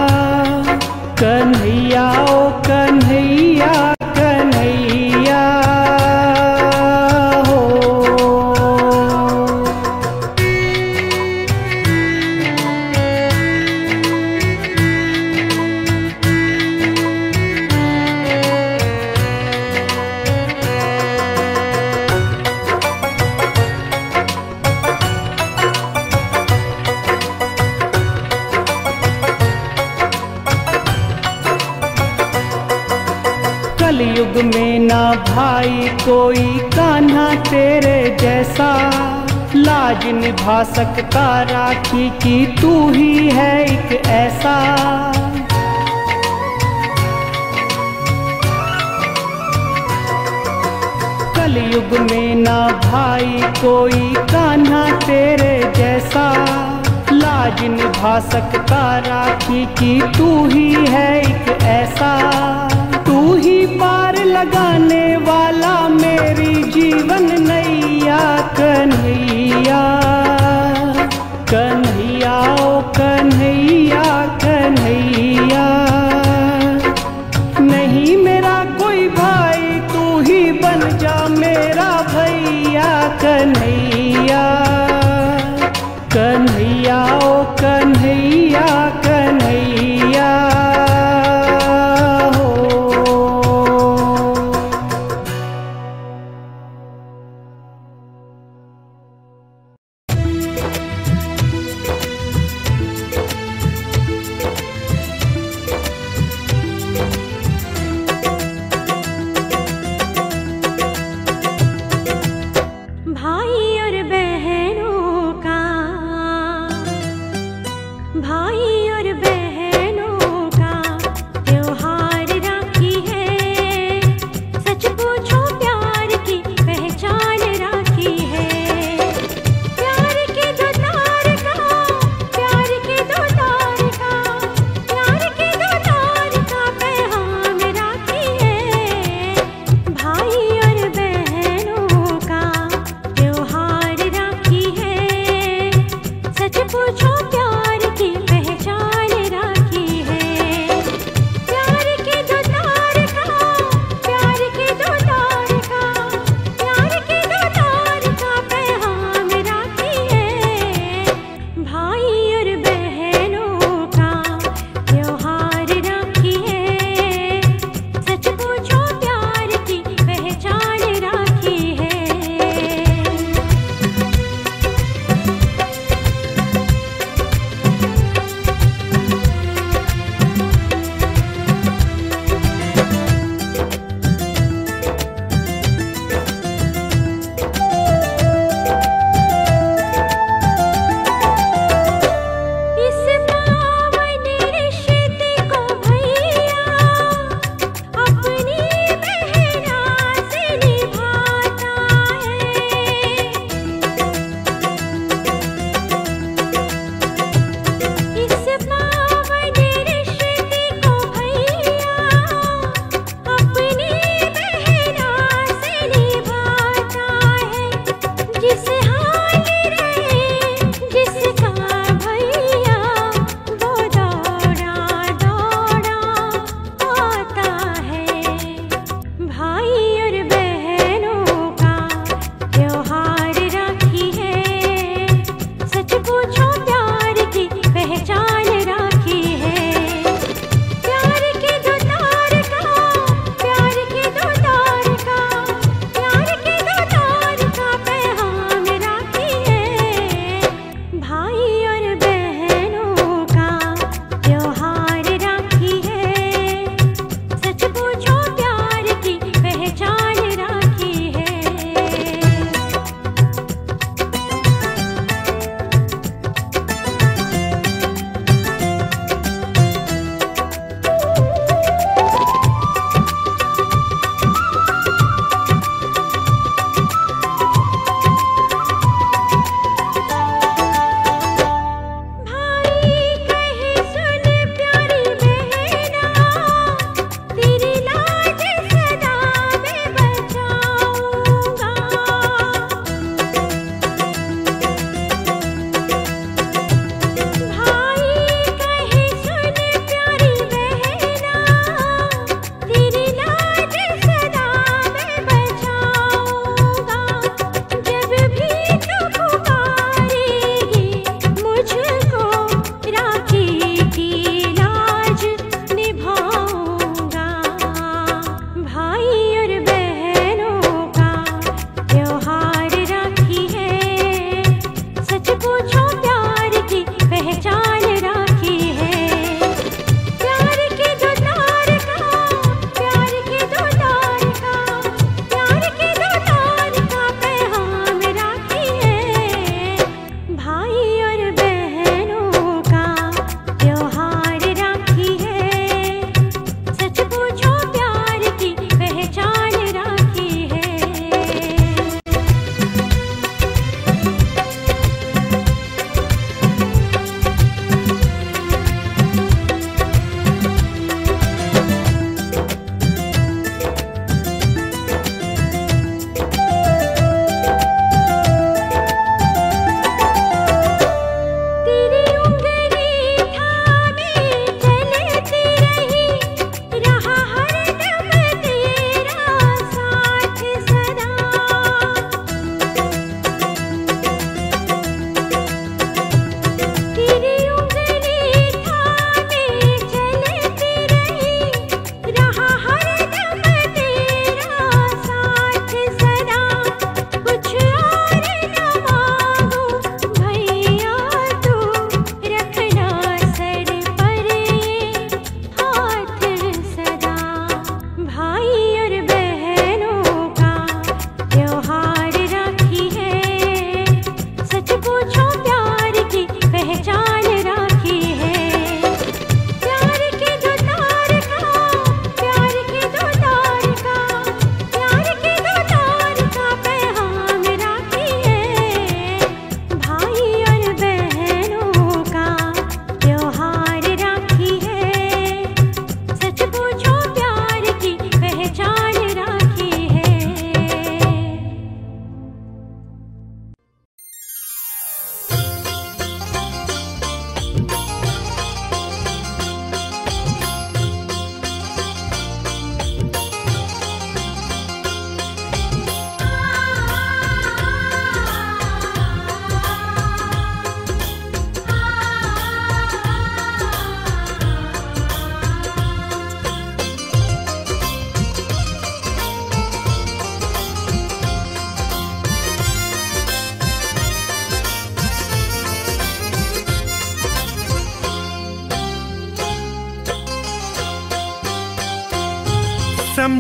कन्हैया ओ कन्हैया कन्हैया कलयुग में ना भाई कोई कान्हा तेरे जैसा, लाज निभा सकता राखी की तू ही है एक ऐसा। कलयुग में ना भाई कोई कान्हा तेरे जैसा, लाज निभा सकता राखी की तू ही है एक ऐसा। तू ही पार लगाने वाला मेरी जीवन नैया कन्हैया, कन्हैया ओ कन्हैया कन्हैया। नहीं मेरा कोई भाई तू ही बन जा मेरा भैया कन्हैया, कन्हैया ओ कन्हैया कन्हैया हो।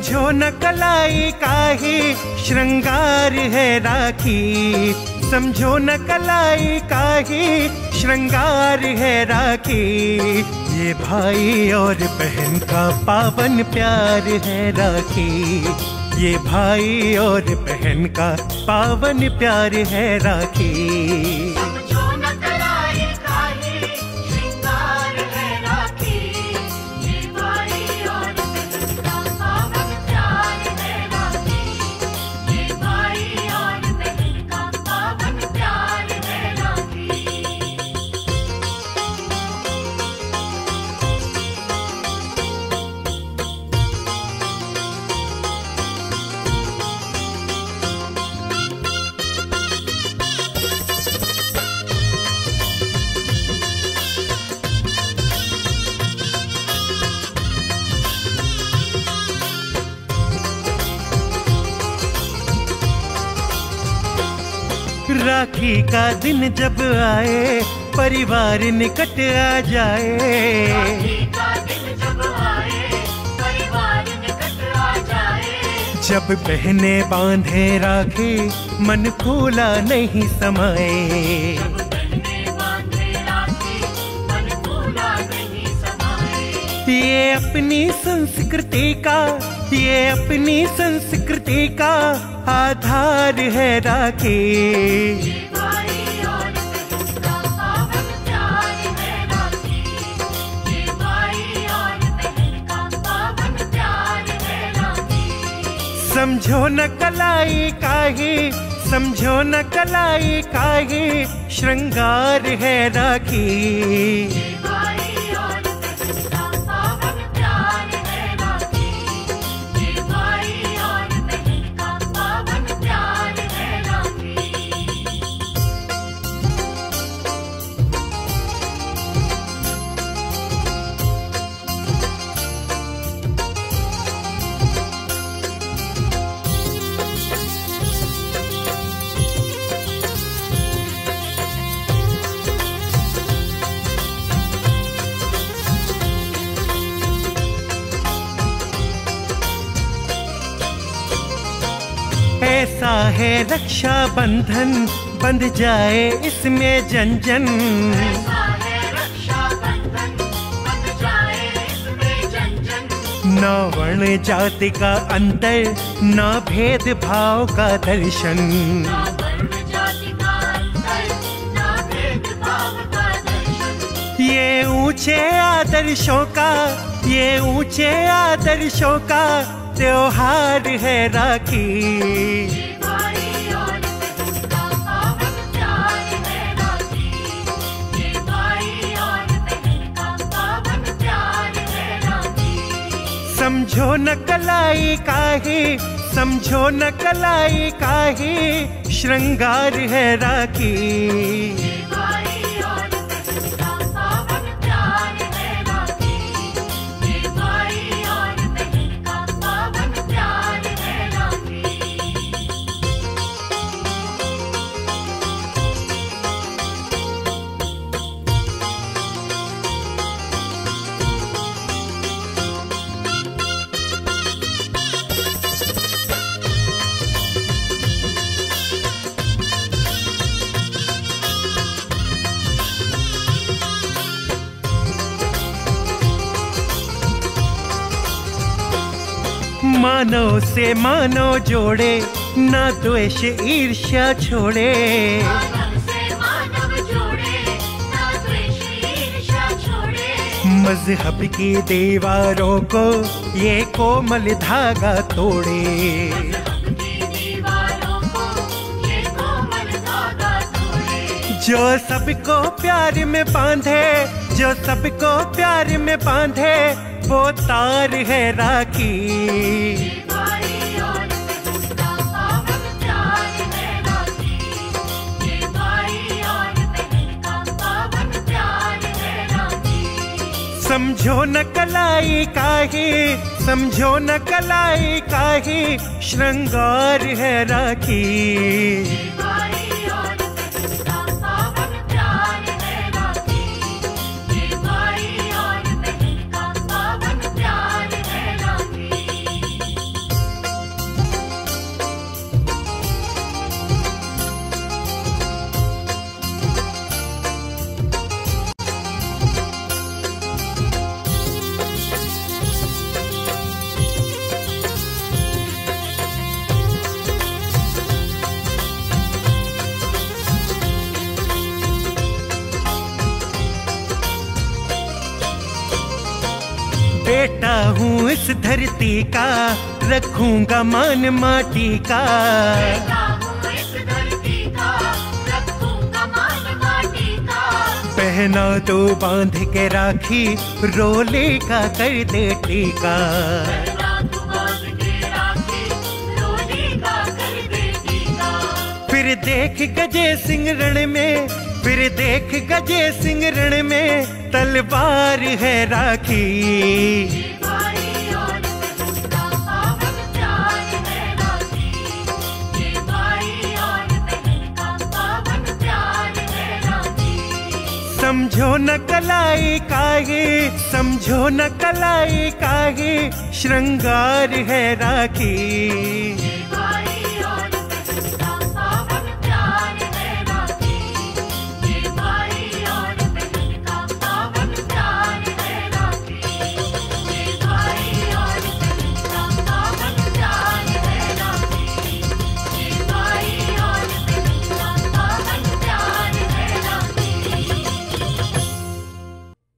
समझो न कलाई काहे श्रृंगार है राखी, समझो न कलाई काहे श्रृंगार है राखी। ये भाई और बहन का पावन प्यार है राखी, ये भाई और बहन का पावन प्यार है राखी। समझो न कलाई काहे श्रृंगार है राखी, ये भाई और बहन का पावन प्यार है राखी, ये भाई और बहन का पावन प्यार है राखी। राखी का दिन जब आए परिवार निकट आ जाए, राखी का दिन जब आए परिवार निकट आ जाए, जब बहने बांधे राखी मन फूला नहीं समाए। जब बहने बांधे राखी मन फूला नहीं समाए। ये अपनी संस्कृति का, ये अपनी संस्कृति का आधार है राखी। ये भाई और बहन का पावन प्यार है राखी, ये भाई और बहन का पावन प्यार है राखी। समझो न कलाई काहे, समझो न कलाई काहे श्रृंगार है राखी। ये भाई और बहन का पावन प्यार है राखी, ये भाई और बहन का पावन प्यार है राखी। ऐसा है रक्षा बंधन बंध जाए इसमें जन जन। ऐसा है रक्षा बंधन बंध जाए इसमें जन जन। न वर्ण जाति का अंतर, न भेद भाव का दर्शन। ना वर्ण जाति का अंतर, ना भेदभाव का दर्शन। ये ऊंचे आदर्शों का, ये ऊंचे आदर्शों का त्योहार है राखी। ये भाई और बहन का पावन प्यार है राखी, ये भाई और बहन का पावन प्यार है राखी। समझो न कलाई काहे, समझो न कलाई काहे श्रृंगार है राखी। ये भाई और बहन का पावन प्यार है राखी, ये भाई और बहन का पावन प्यार है राखी। मानव से मानव जोड़े, न द्वेष ईर्ष्या छोड़े। मानव से मानव जोड़े, ना द्वेष ईर्ष्या छोड़े। मजहब की दीवारों को ये कोमल धागा तोड़े। मजहब की दीवारों को ये कोमल धागा तोड़े। जो सबको प्यार में बांधे, जो सबको प्यार में बांधे वो तार है राखी। ये भाई और बहन का पावन प्यार है राखी, ये भाई और बहन का पावन प्यार है राखी। समझो न कलाई काहे, समझो न कलाई काहे श्रृंगार है राखी। ये भाई और बहन का पावन प्यार है राखी, ये भाई और बहन का पावन प्यार है राखी। इस धरती का, रखूंगा मान माटी का। बेटा हूँ इस धरती का, रखूंगा मान माटी का। पहना दो बांध के राखी, रोले का कर दे टीका। पहना दो बांध के राखी, रोले का कर दे टीका। फिर देख गजे सिंह रण में, फिर देख गजे सिंह रण में, तलवार है राखी। ये भाई और बहन का पावन प्यार है राखी। ये भाई और बहन का पावन प्यार है राखी। समझो न कलाई काहे, समझो न कलाई काहे, श्रृंगार है राखी।